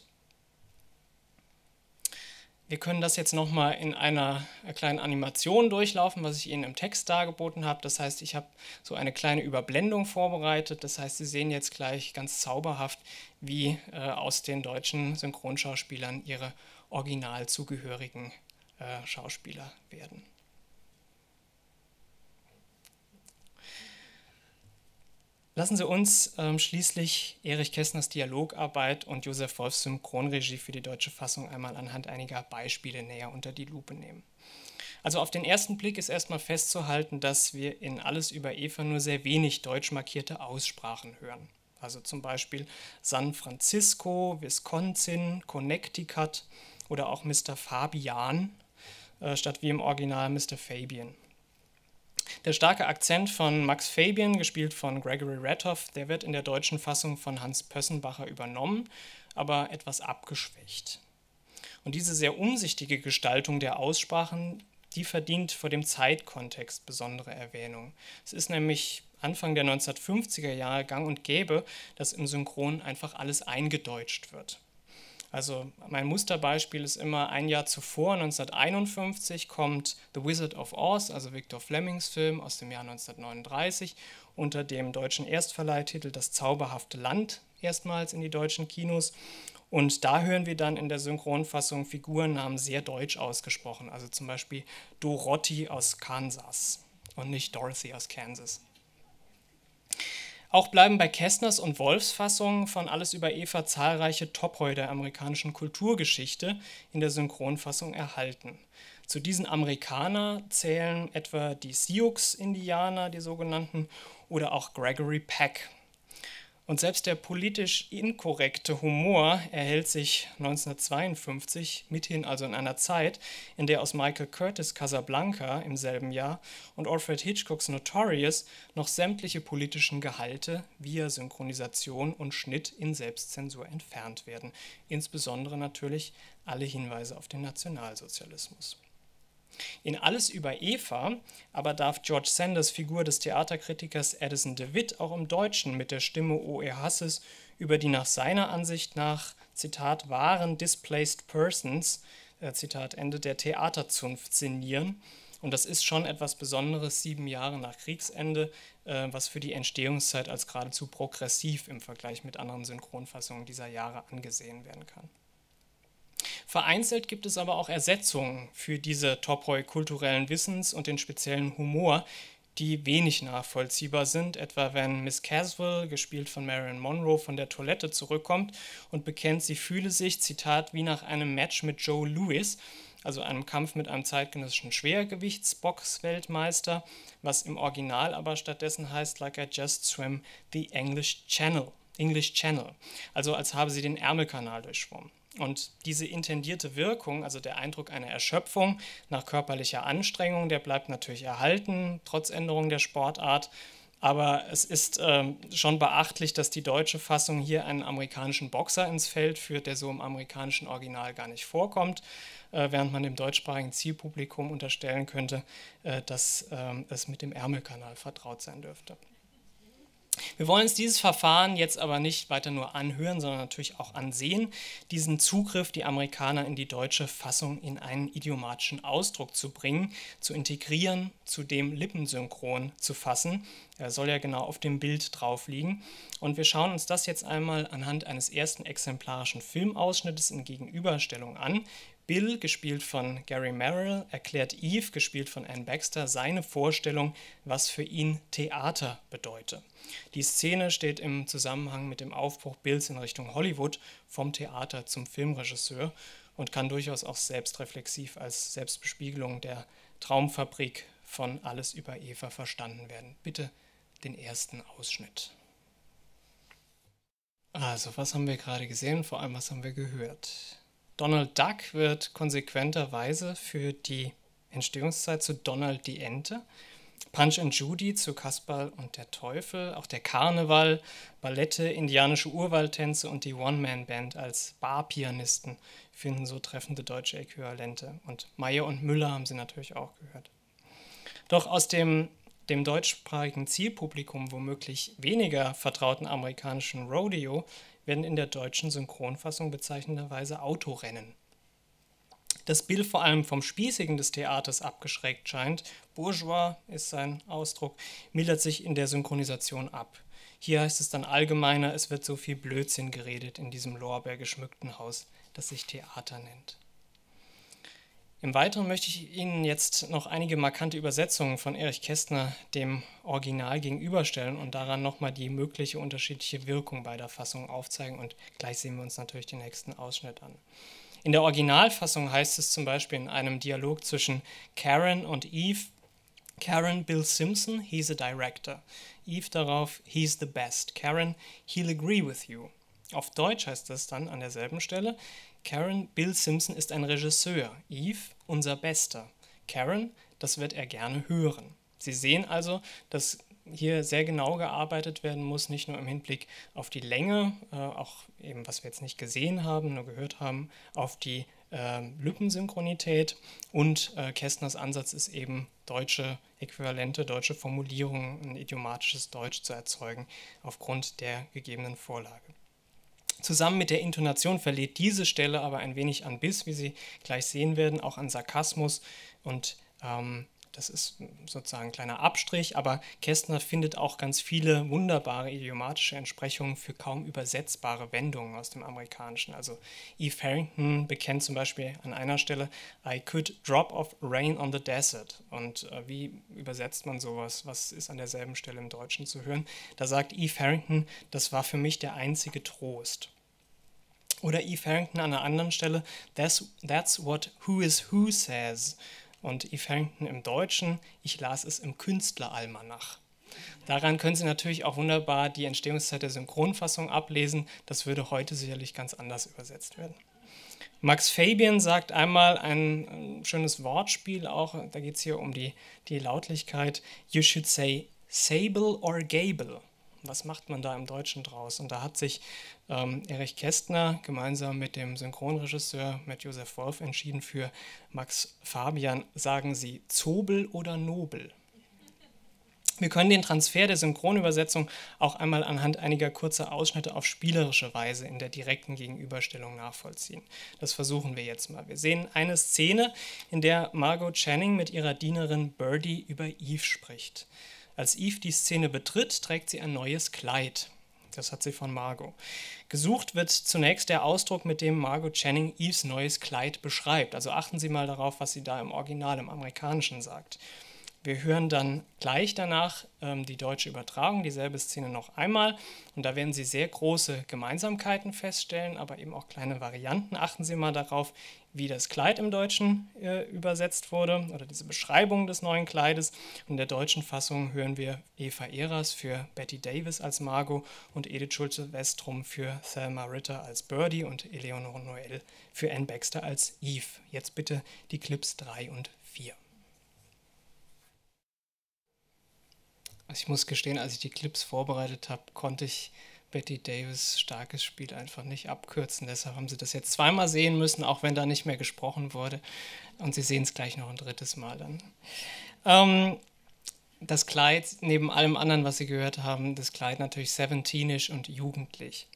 Wir können das jetzt nochmal in einer kleinen Animation durchlaufen, was ich Ihnen im Text dargeboten habe. Das heißt, ich habe so eine kleine Überblendung vorbereitet. Das heißt, Sie sehen jetzt gleich ganz zauberhaft, wie aus den deutschen Synchronschauspielern ihre original zugehörigen Schauspieler werden. Lassen Sie uns schließlich Erich Kästners Dialogarbeit und Josef Wolfs Synchronregie für die deutsche Fassung einmal anhand einiger Beispiele näher unter die Lupe nehmen. Also auf den ersten Blick ist erstmal festzuhalten, dass wir in Alles über Eva nur sehr wenig deutsch markierte Aussprachen hören. Also zum Beispiel San Francisco, Wisconsin, Connecticut oder auch Mr. Fabian statt wie im Original Mr. Fabian. Der starke Akzent von Max Fabian, gespielt von Gregory Ratoff, der wird in der deutschen Fassung von Hans Pössenbacher übernommen, aber etwas abgeschwächt. Und diese sehr umsichtige Gestaltung der Aussprachen, die verdient vor dem Zeitkontext besondere Erwähnung. Es ist nämlich Anfang der 1950er Jahre gang und gäbe, dass im Synchron einfach alles eingedeutscht wird. Also mein Musterbeispiel ist immer ein Jahr zuvor, 1951, kommt The Wizard of Oz, also Victor Flemings Film aus dem Jahr 1939, unter dem deutschen Erstverleihtitel Das zauberhafte Land erstmals in die deutschen Kinos. Und da hören wir dann in der Synchronfassung Figurennamen sehr deutsch ausgesprochen, also zum Beispiel Dorothy aus Kansas und nicht Dorothy aus Kansas. Auch bleiben bei Kästners und Wolfs Fassungen von Alles über Eva zahlreiche Topoi der amerikanischen Kulturgeschichte in der Synchronfassung erhalten. Zu diesen Amerikaner zählen etwa die Sioux-Indianer, die sogenannten, oder auch Gregory Peck. Und selbst der politisch inkorrekte Humor erhält sich 1952, mithin also in einer Zeit, in der aus Michael Curtis' Casablanca im selben Jahr und Alfred Hitchcocks Notorious noch sämtliche politischen Gehalte via Synchronisation und Schnitt in Selbstzensur entfernt werden. Insbesondere natürlich alle Hinweise auf den Nationalsozialismus. In Alles über Eva aber darf George Sanders Figur des Theaterkritikers Addison DeWitt auch im Deutschen mit der Stimme O.E. Hasses über die nach seiner Ansicht nach, Zitat, wahren Displaced Persons, Zitat Ende, der Theaterzunft sinnieren. Und das ist schon etwas Besonderes, 7 Jahre nach Kriegsende, was für die Entstehungszeit als geradezu progressiv im Vergleich mit anderen Synchronfassungen dieser Jahre angesehen werden kann. Vereinzelt gibt es aber auch Ersetzungen für diese Topoi kulturellen Wissens und den speziellen Humor, die wenig nachvollziehbar sind, etwa wenn Miss Caswell, gespielt von Marilyn Monroe, von der Toilette zurückkommt und bekennt, sie fühle sich, Zitat, wie nach einem Match mit Joe Louis, also einem Kampf mit einem zeitgenössischen Schwergewichtsbox-Weltmeister, was im Original aber stattdessen heißt, like I just swam the English Channel, also als habe sie den Ärmelkanal durchschwommen. Und diese intendierte Wirkung, also der Eindruck einer Erschöpfung nach körperlicher Anstrengung, der bleibt natürlich erhalten, trotz Änderung der Sportart. Aber es ist schon beachtlich, dass die deutsche Fassung hier einen amerikanischen Boxer ins Feld führt, der so im amerikanischen Original gar nicht vorkommt, während man dem deutschsprachigen Zielpublikum unterstellen könnte, dass es mit dem Ärmelkanal vertraut sein dürfte. Wir wollen uns dieses Verfahren jetzt aber nicht weiter nur anhören, sondern natürlich auch ansehen, diesen Zugriff, die Amerikaner in die deutsche Fassung in einen idiomatischen Ausdruck zu bringen, zu integrieren, zudem lippensynchron zu fassen. Er soll ja genau auf dem Bild drauf liegen. Und wir schauen uns das jetzt einmal anhand eines ersten exemplarischen Filmausschnittes in Gegenüberstellung an. Bill, gespielt von Gary Merrill, erklärt Eve, gespielt von Anne Baxter, seine Vorstellung, was für ihn Theater bedeute. Die Szene steht im Zusammenhang mit dem Aufbruch Bills in Richtung Hollywood vom Theater zum Filmregisseur und kann durchaus auch selbstreflexiv als Selbstbespiegelung der Traumfabrik von Alles über Eva verstanden werden. Bitte den ersten Ausschnitt. Also, was haben wir gerade gesehen? Vor allem, was haben wir gehört? Donald Duck wird konsequenterweise für die Entstehungszeit zu Donald die Ente, Punch and Judy zu Kasperl und der Teufel, auch der Karneval, Ballette, indianische Urwaldtänze und die One-Man-Band als Barpianisten finden so treffende deutsche Äquivalente. Und Meyer und Müller haben Sie natürlich auch gehört. Doch aus dem deutschsprachigen Zielpublikum womöglich weniger vertrauten amerikanischen Rodeo werden in der deutschen Synchronfassung bezeichnenderweise Autorennen. Das Bild vor allem vom Spießigen des Theaters abgeschreckt scheint, bourgeois ist sein Ausdruck, mildert sich in der Synchronisation ab. Hier heißt es dann allgemeiner, es wird so viel Blödsinn geredet in diesem lorbeergeschmückten Haus, das sich Theater nennt. Im Weiteren möchte ich Ihnen jetzt noch einige markante Übersetzungen von Erich Kästner dem Original gegenüberstellen und daran nochmal die mögliche unterschiedliche Wirkung beider Fassungen aufzeigen und gleich sehen wir uns natürlich den nächsten Ausschnitt an. In der Originalfassung heißt es zum Beispiel in einem Dialog zwischen Karen und Eve, Karen, Bill Simpson, he's a director. Eve darauf, he's the best. Karen, he'll agree with you. Auf Deutsch heißt es dann an derselben Stelle, Karen, Bill Simpson ist ein Regisseur. Eve, unser Bester. Karen, das wird er gerne hören. Sie sehen also, dass hier sehr genau gearbeitet werden muss, nicht nur im Hinblick auf die Länge, auch eben, was wir jetzt nicht gesehen haben, nur gehört haben, auf die Lippensynchronität und Kästners Ansatz ist eben deutsche Äquivalente, deutsche Formulierungen, ein idiomatisches Deutsch zu erzeugen aufgrund der gegebenen Vorlage. Zusammen mit der Intonation verliert diese Stelle aber ein wenig an Biss, wie Sie gleich sehen werden, auch an Sarkasmus und das ist sozusagen ein kleiner Abstrich, aber Kästner findet auch ganz viele wunderbare idiomatische Entsprechungen für kaum übersetzbare Wendungen aus dem Amerikanischen. Also Eve Harrington bekennt zum Beispiel an einer Stelle I could drop of rain on the desert. Und wie übersetzt man sowas? Was ist an derselben Stelle im Deutschen zu hören? Da sagt Eve Harrington, das war für mich der einzige Trost. Oder Eve Harrington an einer anderen Stelle, that's what Who is Who says. Und Eve Harrington im Deutschen, ich las es im Künstleralmanach. Daran können Sie natürlich auch wunderbar die Entstehungszeit der Synchronfassung ablesen. Das würde heute sicherlich ganz anders übersetzt werden. Max Fabian sagt einmal ein schönes Wortspiel auch, da geht es hier um die Lautlichkeit. You should say Sable or Gable. Was macht man da im Deutschen draus? Und da hat sich Erich Kästner gemeinsam mit dem Synchronregisseur mit Josef Wolf entschieden für Max Fabian, sagen Sie Zobel oder Nobel? Wir können den Transfer der Synchronübersetzung auch einmal anhand einiger kurzer Ausschnitte auf spielerische Weise in der direkten Gegenüberstellung nachvollziehen. Das versuchen wir jetzt mal. Wir sehen eine Szene, in der Margot Channing mit ihrer Dienerin Birdie über Eve spricht. Als Eve die Szene betritt, trägt sie ein neues Kleid. Das hat sie von Margot. Gesucht wird zunächst der Ausdruck, mit dem Margot Channing Eves neues Kleid beschreibt. Also achten Sie mal darauf, was sie da im Original, im Amerikanischen sagt. Wir hören dann gleich danach die deutsche Übertragung, dieselbe Szene noch einmal. Und da werden Sie sehr große Gemeinsamkeiten feststellen, aber eben auch kleine Varianten. Achten Sie mal darauf, wie das Kleid im Deutschen übersetzt wurde oder diese Beschreibung des neuen Kleides. In der deutschen Fassung hören wir Eva Eras für Betty Davis als Margot und Edith Schulze-Westrum für Thelma Ritter als Birdie und Eleonore Noel für Anne Baxter als Eve. Jetzt bitte die Clips 3 und 4. Also ich muss gestehen, als ich die Clips vorbereitet habe, konnte ich Betty Davis' starkes Spiel einfach nicht abkürzen. Deshalb haben Sie das jetzt zweimal sehen müssen, auch wenn da nicht mehr gesprochen wurde. Und Sie sehen es gleich noch ein drittes Mal dann. Das Kleid, neben allem anderen, was Sie gehört haben, das Kleid natürlich seventeenisch und jugendlich.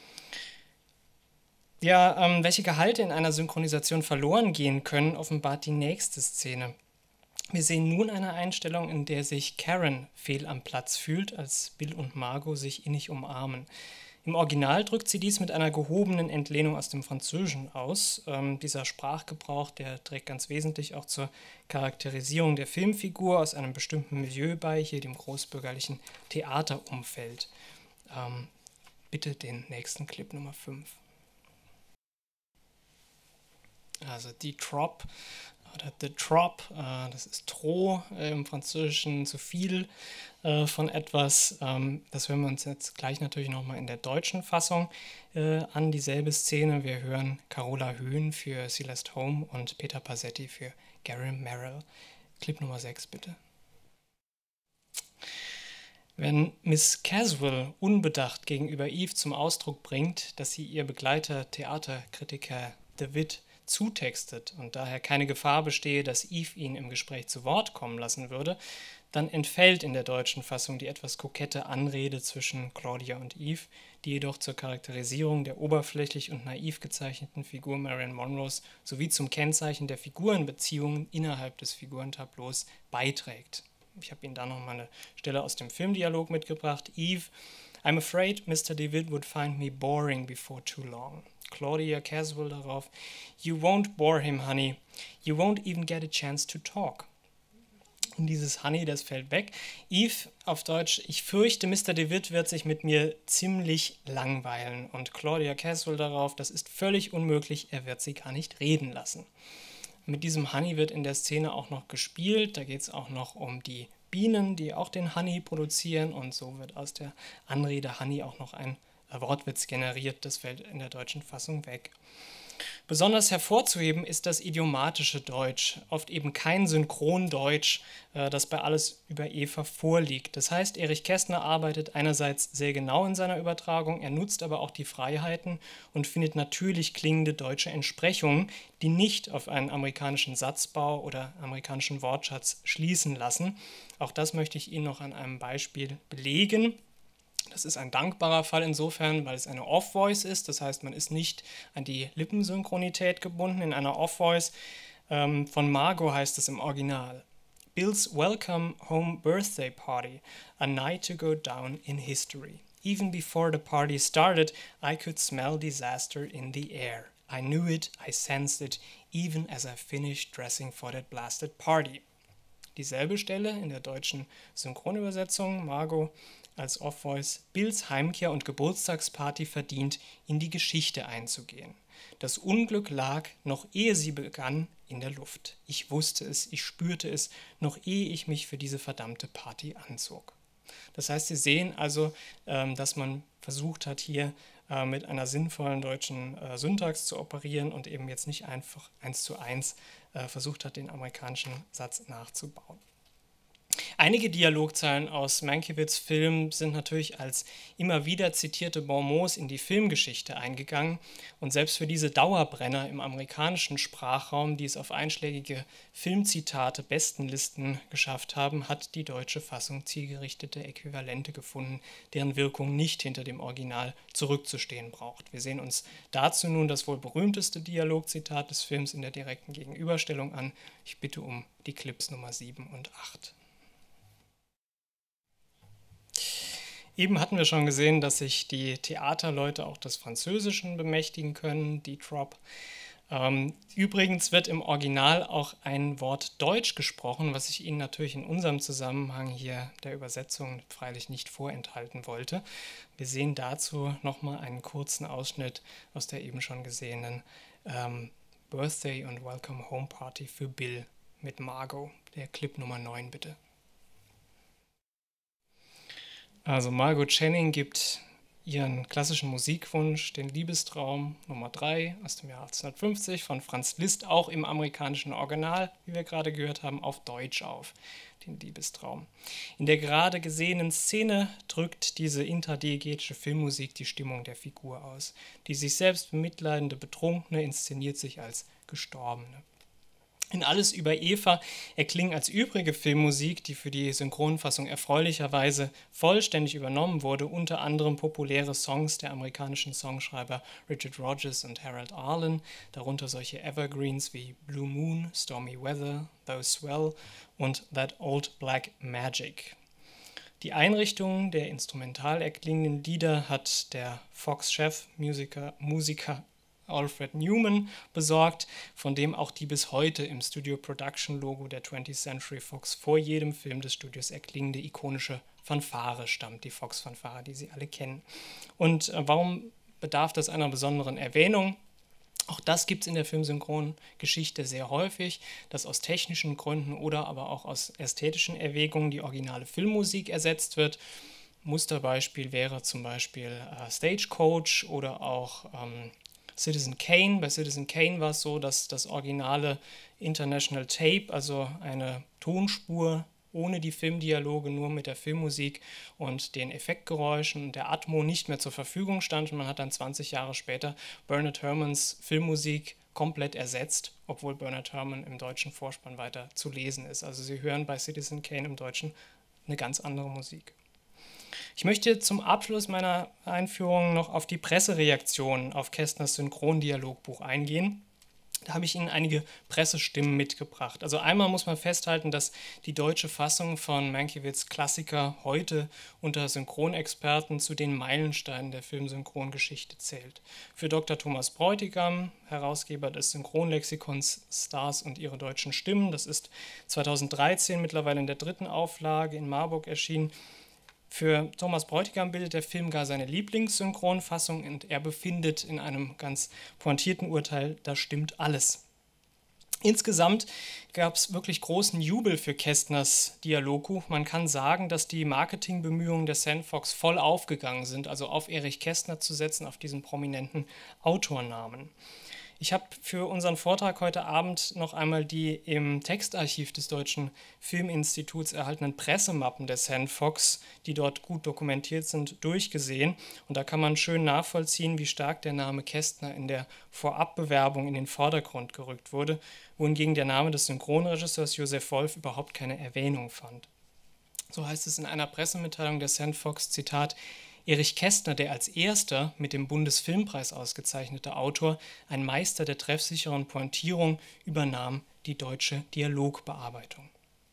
Ja, welche Gehalte in einer Synchronisation verloren gehen können, offenbart die nächste Szene. Wir sehen nun eine Einstellung, in der sich Karen fehl am Platz fühlt, als Bill und Margot sich innig umarmen. Im Original drückt sie dies mit einer gehobenen Entlehnung aus dem Französischen aus. Dieser Sprachgebrauch, der trägt ganz wesentlich auch zur Charakterisierung der Filmfigur aus einem bestimmten Milieu bei, hier dem großbürgerlichen Theaterumfeld. Bitte den nächsten Clip Nummer 5. Also die Trop oder the Trop, das ist trop im Französischen, zu viel von etwas. Das hören wir uns jetzt gleich natürlich nochmal in der deutschen Fassung an, dieselbe Szene. Wir hören Carola Höhn für Celeste Holm und Peter Passetti für Gary Merrill. Clip Nummer 6 bitte. Wenn Miss Caswell unbedacht gegenüber Eve zum Ausdruck bringt, dass sie ihr Begleiter Theaterkritiker David zutextet und daher keine Gefahr bestehe, dass Eve ihn im Gespräch zu Wort kommen lassen würde, dann entfällt in der deutschen Fassung die etwas kokette Anrede zwischen Claudia und Eve, die jedoch zur Charakterisierung der oberflächlich und naiv gezeichneten Figur Marilyn Monroes sowie zum Kennzeichen der Figurenbeziehungen innerhalb des Figurentableaus beiträgt. Ich habe Ihnen da nochmal eine Stelle aus dem Filmdialog mitgebracht. Eve: I'm afraid Mr. DeWitt would find me boring before too long. Claudia Caswell darauf: You won't bore him, honey. You won't even get a chance to talk. Und dieses Honey, das fällt weg. Eve auf Deutsch: Ich fürchte, Mr. DeWitt wird sich mit mir ziemlich langweilen. Und Claudia Caswell darauf: Das ist völlig unmöglich, er wird sie gar nicht reden lassen. Mit diesem Honey wird in der Szene auch noch gespielt. Da geht es auch noch um die Bienen, die auch den Honey produzieren. Und so wird aus der Anrede Honey auch noch ein Wortwitz generiert. Das fällt in der deutschen Fassung weg. Besonders hervorzuheben ist das idiomatische Deutsch, oft eben kein Synchrondeutsch, das bei Alles über Eva vorliegt. Das heißt, Erich Kästner arbeitet einerseits sehr genau in seiner Übertragung, er nutzt aber auch die Freiheiten und findet natürlich klingende deutsche Entsprechungen, die nicht auf einen amerikanischen Satzbau oder amerikanischen Wortschatz schließen lassen. Auch das möchte ich Ihnen noch an einem Beispiel belegen. Das ist ein dankbarer Fall insofern, weil es eine Off-Voice ist. Das heißt, man ist nicht an die Lippensynchronität gebunden. In einer Off-Voice von Margot heißt es im Original: Bill's welcome home birthday party, a night to go down in history. Even before the party started, I could smell disaster in the air. I knew it, I sensed it, even as I finished dressing for that blasted party. Dieselbe Stelle in der deutschen Synchronübersetzung, Margot als Off-Voice: Bills Heimkehr und Geburtstagsparty verdient, in die Geschichte einzugehen. Das Unglück lag, noch ehe sie begann, in der Luft. Ich wusste es, ich spürte es, noch ehe ich mich für diese verdammte Party anzog. Das heißt, Sie sehen also, dass man versucht hat, hier mit einer sinnvollen deutschen Syntax zu operieren und eben jetzt nicht einfach 1:1 versucht hat, den amerikanischen Satz nachzubauen. Einige Dialogzeilen aus Mankiewicz' Film sind natürlich als immer wieder zitierte Bonmots in die Filmgeschichte eingegangen und selbst für diese Dauerbrenner im amerikanischen Sprachraum, die es auf einschlägige Filmzitate-Bestenlisten geschafft haben, hat die deutsche Fassung zielgerichtete Äquivalente gefunden, deren Wirkung nicht hinter dem Original zurückzustehen braucht. Wir sehen uns dazu nun das wohl berühmteste Dialogzitat des Films in der direkten Gegenüberstellung an. Ich bitte um die Clips Nummer 7 und 8. Eben hatten wir schon gesehen, dass sich die Theaterleute auch des Französischen bemächtigen können, die Trop. Übrigens wird im Original auch ein Wort Deutsch gesprochen, was ich Ihnen natürlich in unserem Zusammenhang hier der Übersetzung freilich nicht vorenthalten wollte. Wir sehen dazu nochmal einen kurzen Ausschnitt aus der eben schon gesehenen Birthday und Welcome Home Party für Bill mit Margot. Der Clip Nummer 9 bitte. Also Margot Channing gibt ihren klassischen Musikwunsch, den Liebestraum Nummer 3 aus dem Jahr 1850 von Franz Liszt, auch im amerikanischen Original, wie wir gerade gehört haben, auf Deutsch auf, den Liebestraum. In der gerade gesehenen Szene drückt diese interdiegetische Filmmusik die Stimmung der Figur aus. Die sich selbst bemitleidende Betrunkene inszeniert sich als Gestorbene. In Alles über Eva erklingen als übrige Filmmusik, die für die Synchronfassung erfreulicherweise vollständig übernommen wurde, unter anderem populäre Songs der amerikanischen Songschreiber Richard Rodgers und Harold Arlen, darunter solche Evergreens wie Blue Moon, Stormy Weather, Those Swell und That Old Black Magic. Die Einrichtung der instrumental erklingenden Lieder hat der Fox-Chef, Musiker Alfred Newman besorgt, von dem auch die bis heute im Studio Production Logo der 20th Century Fox vor jedem Film des Studios erklingende ikonische Fanfare stammt, die Fox-Fanfare, die Sie alle kennen. Und warum bedarf das einer besonderen Erwähnung? Auch das gibt es in der Filmsynchrongeschichte sehr häufig, dass aus technischen Gründen oder aber auch aus ästhetischen Erwägungen die originale Filmmusik ersetzt wird. Musterbeispiel wäre zum Beispiel Stagecoach oder auch Citizen Kane. Bei Citizen Kane war es so, dass das originale International Tape, also eine Tonspur ohne die Filmdialoge, nur mit der Filmmusik und den Effektgeräuschen und der Atmo nicht mehr zur Verfügung stand. Und man hat dann 20 Jahre später Bernard Herrmanns Filmmusik komplett ersetzt, obwohl Bernard Herrmann im deutschen Vorspann weiter zu lesen ist. Also Sie hören bei Citizen Kane im Deutschen eine ganz andere Musik. Ich möchte zum Abschluss meiner Einführung noch auf die Pressereaktionen auf Kästners Synchrondialogbuch eingehen. Da habe ich Ihnen einige Pressestimmen mitgebracht. Also einmal muss man festhalten, dass die deutsche Fassung von Mankiewicz Klassiker heute unter Synchronexperten zu den Meilensteinen der Filmsynchrongeschichte zählt. Für Dr. Thomas Bräutigam, Herausgeber des Synchronlexikons Stars und ihre deutschen Stimmen, das ist 2013 mittlerweile in der 3. Auflage in Marburg erschienen. Für Thomas Bräutigam bildet der Film gar seine Lieblingssynchronfassung und er befindet in einem ganz pointierten Urteil, da stimmt alles. Insgesamt gab es wirklich großen Jubel für Kästners Dialogbuch. Man kann sagen, dass die Marketingbemühungen der Sandfox voll aufgegangen sind, also auf Erich Kästner zu setzen, auf diesen prominenten Autornamen. Ich habe für unseren Vortrag heute Abend noch einmal die im Textarchiv des Deutschen Filminstituts erhaltenen Pressemappen der Sandfox, die dort gut dokumentiert sind, durchgesehen. Und da kann man schön nachvollziehen, wie stark der Name Kästner in der Vorabbewerbung in den Vordergrund gerückt wurde, wohingegen der Name des Synchronregisseurs Josef Wolf überhaupt keine Erwähnung fand. So heißt es in einer Pressemitteilung der Sandfox, Zitat: Erich Kästner, der als erster mit dem Bundesfilmpreis ausgezeichnete Autor, ein Meister der treffsicheren Pointierung, übernahm die deutsche Dialogbearbeitung.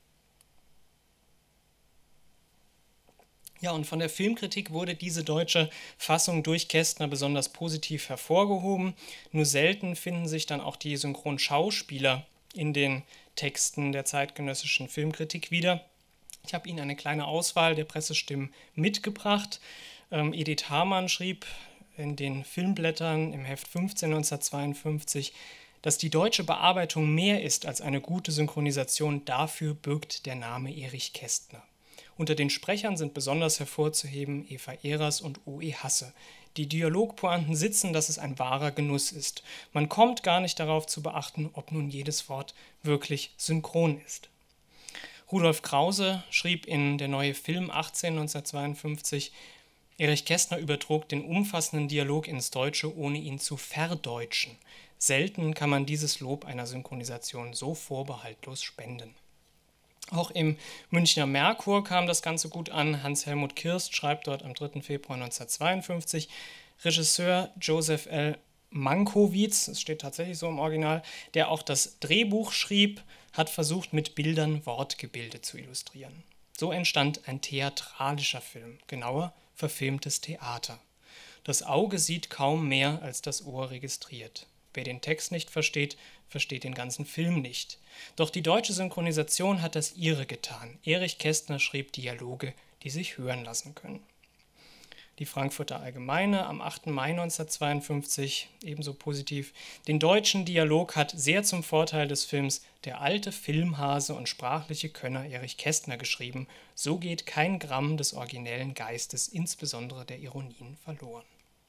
Ja, und von der Filmkritik wurde diese deutsche Fassung durch Kästner besonders positiv hervorgehoben. Nur selten finden sich dann auch die Synchronschauspieler in den Texten der zeitgenössischen Filmkritik wieder. Ich habe Ihnen eine kleine Auswahl der Pressestimmen mitgebracht. Edith Hamann schrieb in den Filmblättern im Heft 15 1952, dass die deutsche Bearbeitung mehr ist als eine gute Synchronisation, dafür bürgt der Name Erich Kästner. Unter den Sprechern sind besonders hervorzuheben Eva Ehrers und O.E. Hasse. Die Dialogpointen sitzen, dass es ein wahrer Genuss ist. Man kommt gar nicht darauf zu beachten, ob nun jedes Wort wirklich synchron ist. Rudolf Krause schrieb in Der neue Film 18 1952, Erich Kästner übertrug den umfassenden Dialog ins Deutsche, ohne ihn zu verdeutschen. Selten kann man dieses Lob einer Synchronisation so vorbehaltlos spenden. Auch im Münchner Merkur kam das Ganze gut an. Hans-Helmut Kirst schreibt dort am 3. Februar 1952, Regisseur Joseph L. Mankiewicz, es steht tatsächlich so im Original, der auch das Drehbuch schrieb, hat versucht, mit Bildern Wortgebilde zu illustrieren. So entstand ein theatralischer Film, genauer verfilmtes Theater. Das Auge sieht kaum mehr, als das Ohr registriert. Wer den Text nicht versteht, versteht den ganzen Film nicht. Doch die deutsche Synchronisation hat das ihre getan. Erich Kästner schrieb Dialoge, die sich hören lassen können. Die Frankfurter Allgemeine am 8. Mai 1952, ebenso positiv. Den deutschen Dialog hat sehr zum Vorteil des Films der alte Filmhase und sprachliche Könner Erich Kästner geschrieben. So geht kein Gramm des originellen Geistes, insbesondere der Ironien, verloren.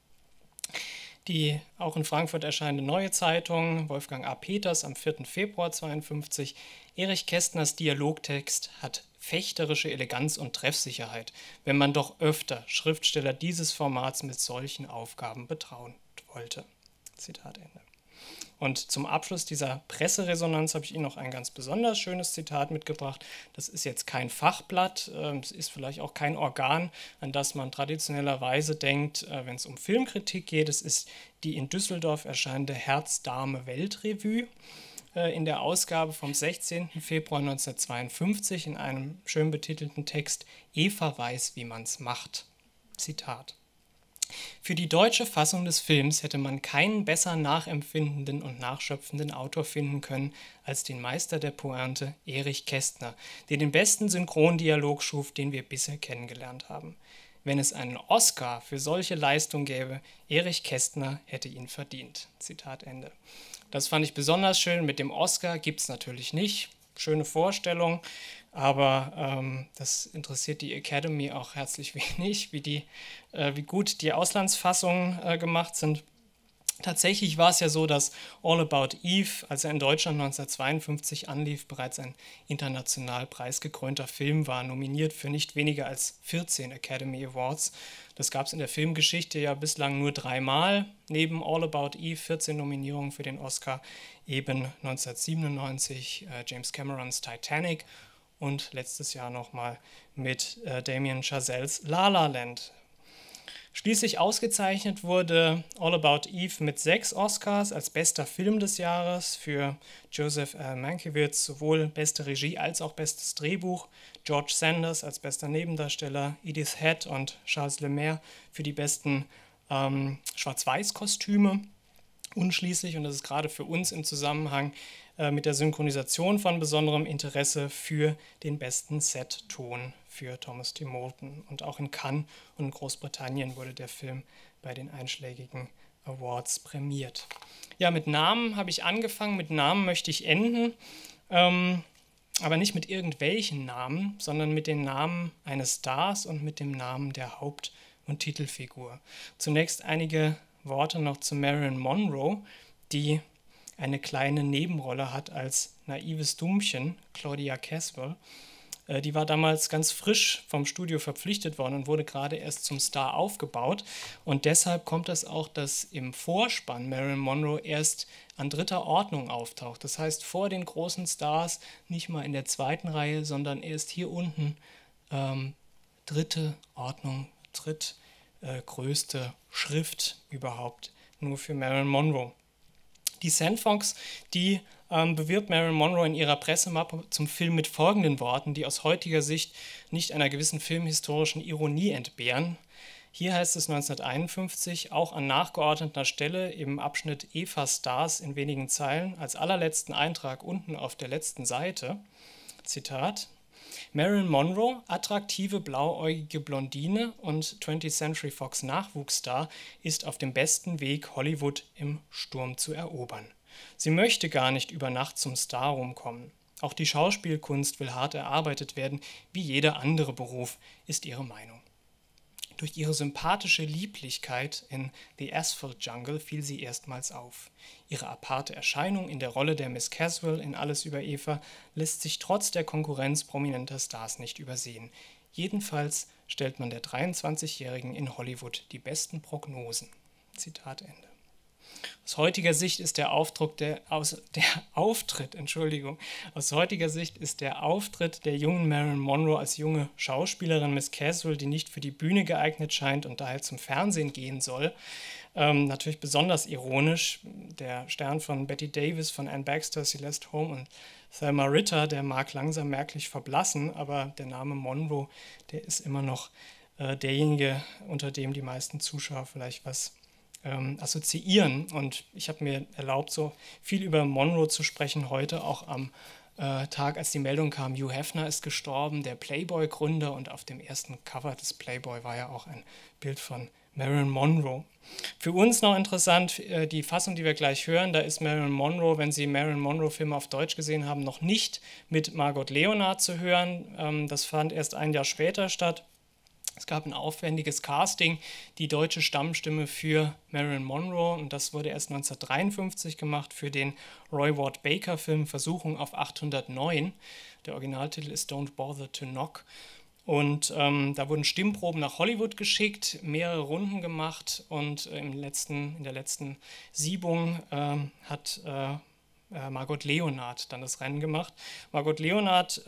Die auch in Frankfurt erscheinende Neue Zeitung, Wolfgang A. Peters am 4. Februar 1952, Erich Kästners Dialogtext hat fechterische Eleganz und Treffsicherheit, wenn man doch öfter Schriftsteller dieses Formats mit solchen Aufgaben betrauen wollte. Zitat Ende. Und zum Abschluss dieser Presseresonanz habe ich Ihnen noch ein ganz besonders schönes Zitat mitgebracht. Das ist jetzt kein Fachblatt, es ist vielleicht auch kein Organ, an das man traditionellerweise denkt, wenn es um Filmkritik geht. Es ist die in Düsseldorf erscheinende Herz-Dame-Weltrevue in der Ausgabe vom 16. Februar 1952 in einem schön betitelten Text Eva weiß, wie man's macht. Zitat. Für die deutsche Fassung des Films hätte man keinen besser nachempfindenden und nachschöpfenden Autor finden können als den Meister der Pointe Erich Kästner, der den besten Synchrondialog schuf, den wir bisher kennengelernt haben. Wenn es einen Oscar für solche Leistung gäbe, Erich Kästner hätte ihn verdient. Zitat Ende. Das fand ich besonders schön. Mit dem Oscar gibt es natürlich nicht. Schöne Vorstellung, aber das interessiert die Academy auch herzlich wenig, wie gut die Auslandsfassungen gemacht sind. Tatsächlich war es ja so, dass All About Eve, als er in Deutschland 1952 anlief, bereits ein international preisgekrönter Film war, nominiert für nicht weniger als 14 Academy Awards. Das gab es in der Filmgeschichte ja bislang nur 3-mal, neben All About Eve 14 Nominierungen für den Oscar, eben 1997 James Camerons Titanic und letztes Jahr nochmal mit Damien Chazelles La La Land. Schließlich ausgezeichnet wurde All About Eve mit 6 Oscars als bester Film des Jahres für Joseph L. Mankiewicz, sowohl beste Regie als auch bestes Drehbuch, George Sanders als bester Nebendarsteller, Edith Head und Charles Lemaire für die besten Schwarz-Weiß-Kostüme und schließlich, und das ist gerade für uns im Zusammenhang mit der Synchronisation von besonderem Interesse, für den besten Set-Ton für Thomas T. Moulton. Und auch in Cannes und in Großbritannien wurde der Film bei den einschlägigen Awards prämiert. Ja, mit Namen habe ich angefangen, mit Namen möchte ich enden, aber nicht mit irgendwelchen Namen, sondern mit den Namen eines Stars und mit dem Namen der Haupt- und Titelfigur. Zunächst einige Worte noch zu Marilyn Monroe, die eine kleine Nebenrolle hat als naives Dummchen, Claudia Caswell. Die war damals ganz frisch vom Studio verpflichtet worden und wurde gerade erst zum Star aufgebaut. Und deshalb kommt es auch, dass im Vorspann Marilyn Monroe erst an 3. Ordnung auftaucht. Das heißt, vor den großen Stars, nicht mal in der 2. Reihe, sondern erst hier unten 3. Ordnung, drittgrößte Schrift überhaupt, nur für Marilyn Monroe. Die Sandfox, die bewirbt Marilyn Monroe in ihrer Pressemappe zum Film mit folgenden Worten, die aus heutiger Sicht nicht einer gewissen filmhistorischen Ironie entbehren. Hier heißt es 1951, auch an nachgeordneter Stelle im Abschnitt Eva Stars in wenigen Zeilen, als allerletzten Eintrag unten auf der letzten Seite, Zitat: Marilyn Monroe, attraktive blauäugige Blondine und 20th Century Fox Nachwuchsstar, ist auf dem besten Weg, Hollywood im Sturm zu erobern. Sie möchte gar nicht über Nacht zum Star rumkommen. Auch die Schauspielkunst will hart erarbeitet werden, wie jeder andere Beruf, ist ihre Meinung. Durch ihre sympathische Lieblichkeit in The Asphalt Jungle fiel sie erstmals auf. Ihre aparte Erscheinung in der Rolle der Miss Caswell in Alles über Eva lässt sich trotz der Konkurrenz prominenter Stars nicht übersehen. Jedenfalls stellt man der 23-Jährigen in Hollywood die besten Prognosen. Zitat Ende. Aus heutiger Sicht ist der Auftritt der jungen Marilyn Monroe als junge Schauspielerin Miss Caswell, die nicht für die Bühne geeignet scheint und daher zum Fernsehen gehen soll, natürlich besonders ironisch. Der Stern von Bette Davis, von Anne Baxter, Celeste Holm und Thelma Ritter, der mag langsam merklich verblassen, aber der Name Monroe, der ist immer noch derjenige, unter dem die meisten Zuschauer vielleicht was assoziieren. Und ich habe mir erlaubt, so viel über Monroe zu sprechen, heute auch am Tag, als die Meldung kam, Hugh Hefner ist gestorben, der Playboy-Gründer, und auf dem ersten Cover des Playboy war ja auch ein Bild von Marilyn Monroe. Für uns noch interessant, die Fassung, die wir gleich hören, da ist Marilyn Monroe, wenn Sie Marilyn Monroe-Filme auf Deutsch gesehen haben, noch nicht mit Margot Leonard zu hören. Das fand erst ein Jahr später statt. Es gab ein aufwendiges Casting, die deutsche Stammstimme für Marilyn Monroe, und das wurde erst 1953 gemacht für den Roy Ward Baker-Film Versuchung auf 809. Der Originaltitel ist Don't Bother to Knock. Und da wurden Stimmproben nach Hollywood geschickt, mehrere Runden gemacht, und in der letzten Siebung hat Margot Leonard dann das Rennen gemacht. Margot Leonard,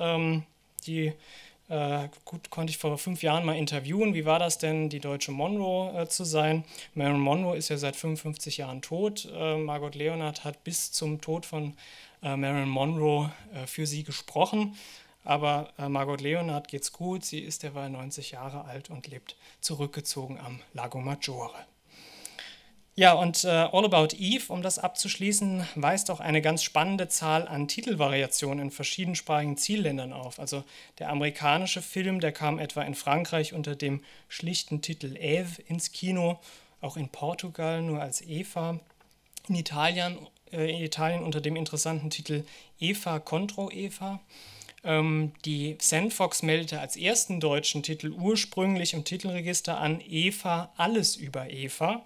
konnte ich vor 5 Jahren mal interviewen. Wie war das denn, die deutsche Monroe zu sein? Marilyn Monroe ist ja seit 55 Jahren tot. Margot Leonard hat bis zum Tod von Marilyn Monroe für sie gesprochen. Aber Margot Leonard geht's gut. Sie ist derweil 90 Jahre alt und lebt zurückgezogen am Lago Maggiore. Ja, und All About Eve, um das abzuschließen, weist auch eine ganz spannende Zahl an Titelvariationen in verschiedensprachigen Zielländern auf. Also der amerikanische Film, der kam etwa in Frankreich unter dem schlichten Titel Eve ins Kino, auch in Portugal nur als Eva, in Italien unter dem interessanten Titel Eva contro Eva. Die Sandfox meldete als ersten deutschen Titel ursprünglich im Titelregister an Eva, alles über Eva.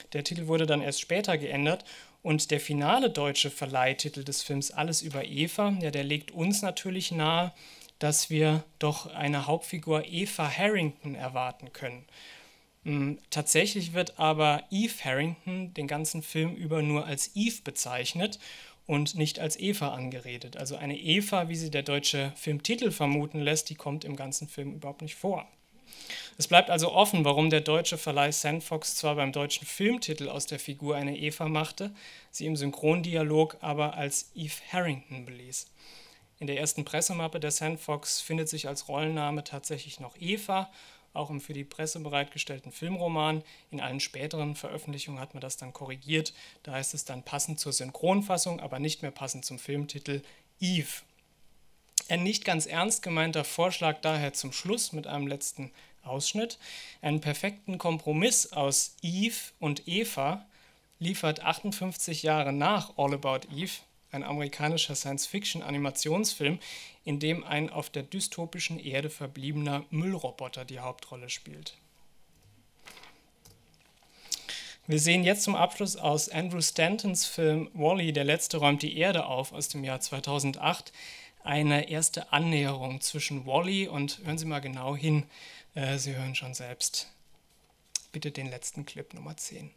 Der Titel wurde dann erst später geändert. Und der finale deutsche Verleihtitel des Films Alles über Eva, ja, der legt uns natürlich nahe, dass wir doch eine Hauptfigur Eva Harrington erwarten können. Tatsächlich wird aber Eve Harrington den ganzen Film über nur als Eve bezeichnet und nicht als Eva angeredet. Also eine Eva, wie sie der deutsche Filmtitel vermuten lässt, die kommt im ganzen Film überhaupt nicht vor. Es bleibt also offen, warum der deutsche Verleih Sandfox zwar beim deutschen Filmtitel aus der Figur eine Eva machte, sie im Synchrondialog aber als Eve Harrington beließ. In der ersten Pressemappe der Sandfox findet sich als Rollenname tatsächlich noch Eva, auch im für die Presse bereitgestellten Filmroman. In allen späteren Veröffentlichungen hat man das dann korrigiert. Da heißt es dann passend zur Synchronfassung, aber nicht mehr passend zum Filmtitel Eve. Ein nicht ganz ernst gemeinter Vorschlag daher zum Schluss mit einem letzten Ausschnitt. Einen perfekten Kompromiss aus Eve und Eva liefert 58 Jahre nach All About Eve ein amerikanischer Science-Fiction-Animationsfilm, in dem ein auf der dystopischen Erde verbliebener Müllroboter die Hauptrolle spielt. Wir sehen jetzt zum Abschluss aus Andrew Stantons Film Wall-E, der letzte räumt die Erde auf, aus dem Jahr 2008, eine erste Annäherung zwischen Wall-E und, hören Sie mal genau hin, Sie hören schon selbst, bitte den letzten Clip Nummer 10.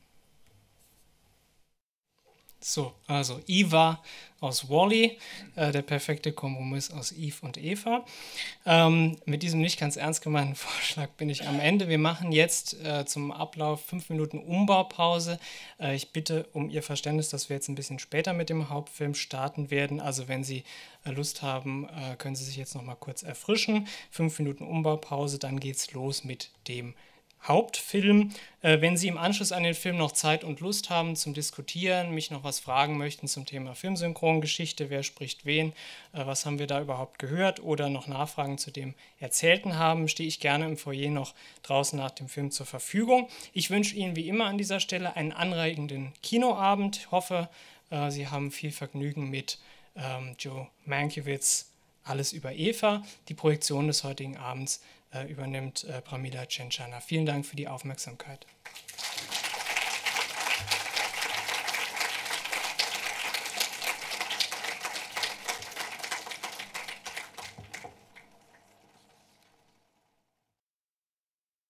So, also Eva aus Wall-E, der perfekte Kompromiss aus Eve und Eva. Mit diesem nicht ganz ernst gemeinten Vorschlag bin ich am Ende. Wir machen jetzt zum Ablauf 5 Minuten Umbaupause. Ich bitte um Ihr Verständnis, dass wir jetzt ein bisschen später mit dem Hauptfilm starten werden. Also wenn Sie Lust haben, können Sie sich jetzt noch mal kurz erfrischen. 5 Minuten Umbaupause, dann geht's los mit dem Hauptfilm. Wenn Sie im Anschluss an den Film noch Zeit und Lust haben zum Diskutieren, mich noch was fragen möchten zum Thema Filmsynchrongeschichte, wer spricht wen, was haben wir da überhaupt gehört oder noch Nachfragen zu dem Erzählten haben, stehe ich gerne im Foyer noch draußen nach dem Film zur Verfügung. Ich wünsche Ihnen wie immer an dieser Stelle einen anregenden Kinoabend. Ich hoffe, Sie haben viel Vergnügen mit Joe Mankiewicz, Alles über Eva. Die Projektion des heutigen Abends übernimmt Pramila Chenchana. Vielen Dank für die Aufmerksamkeit.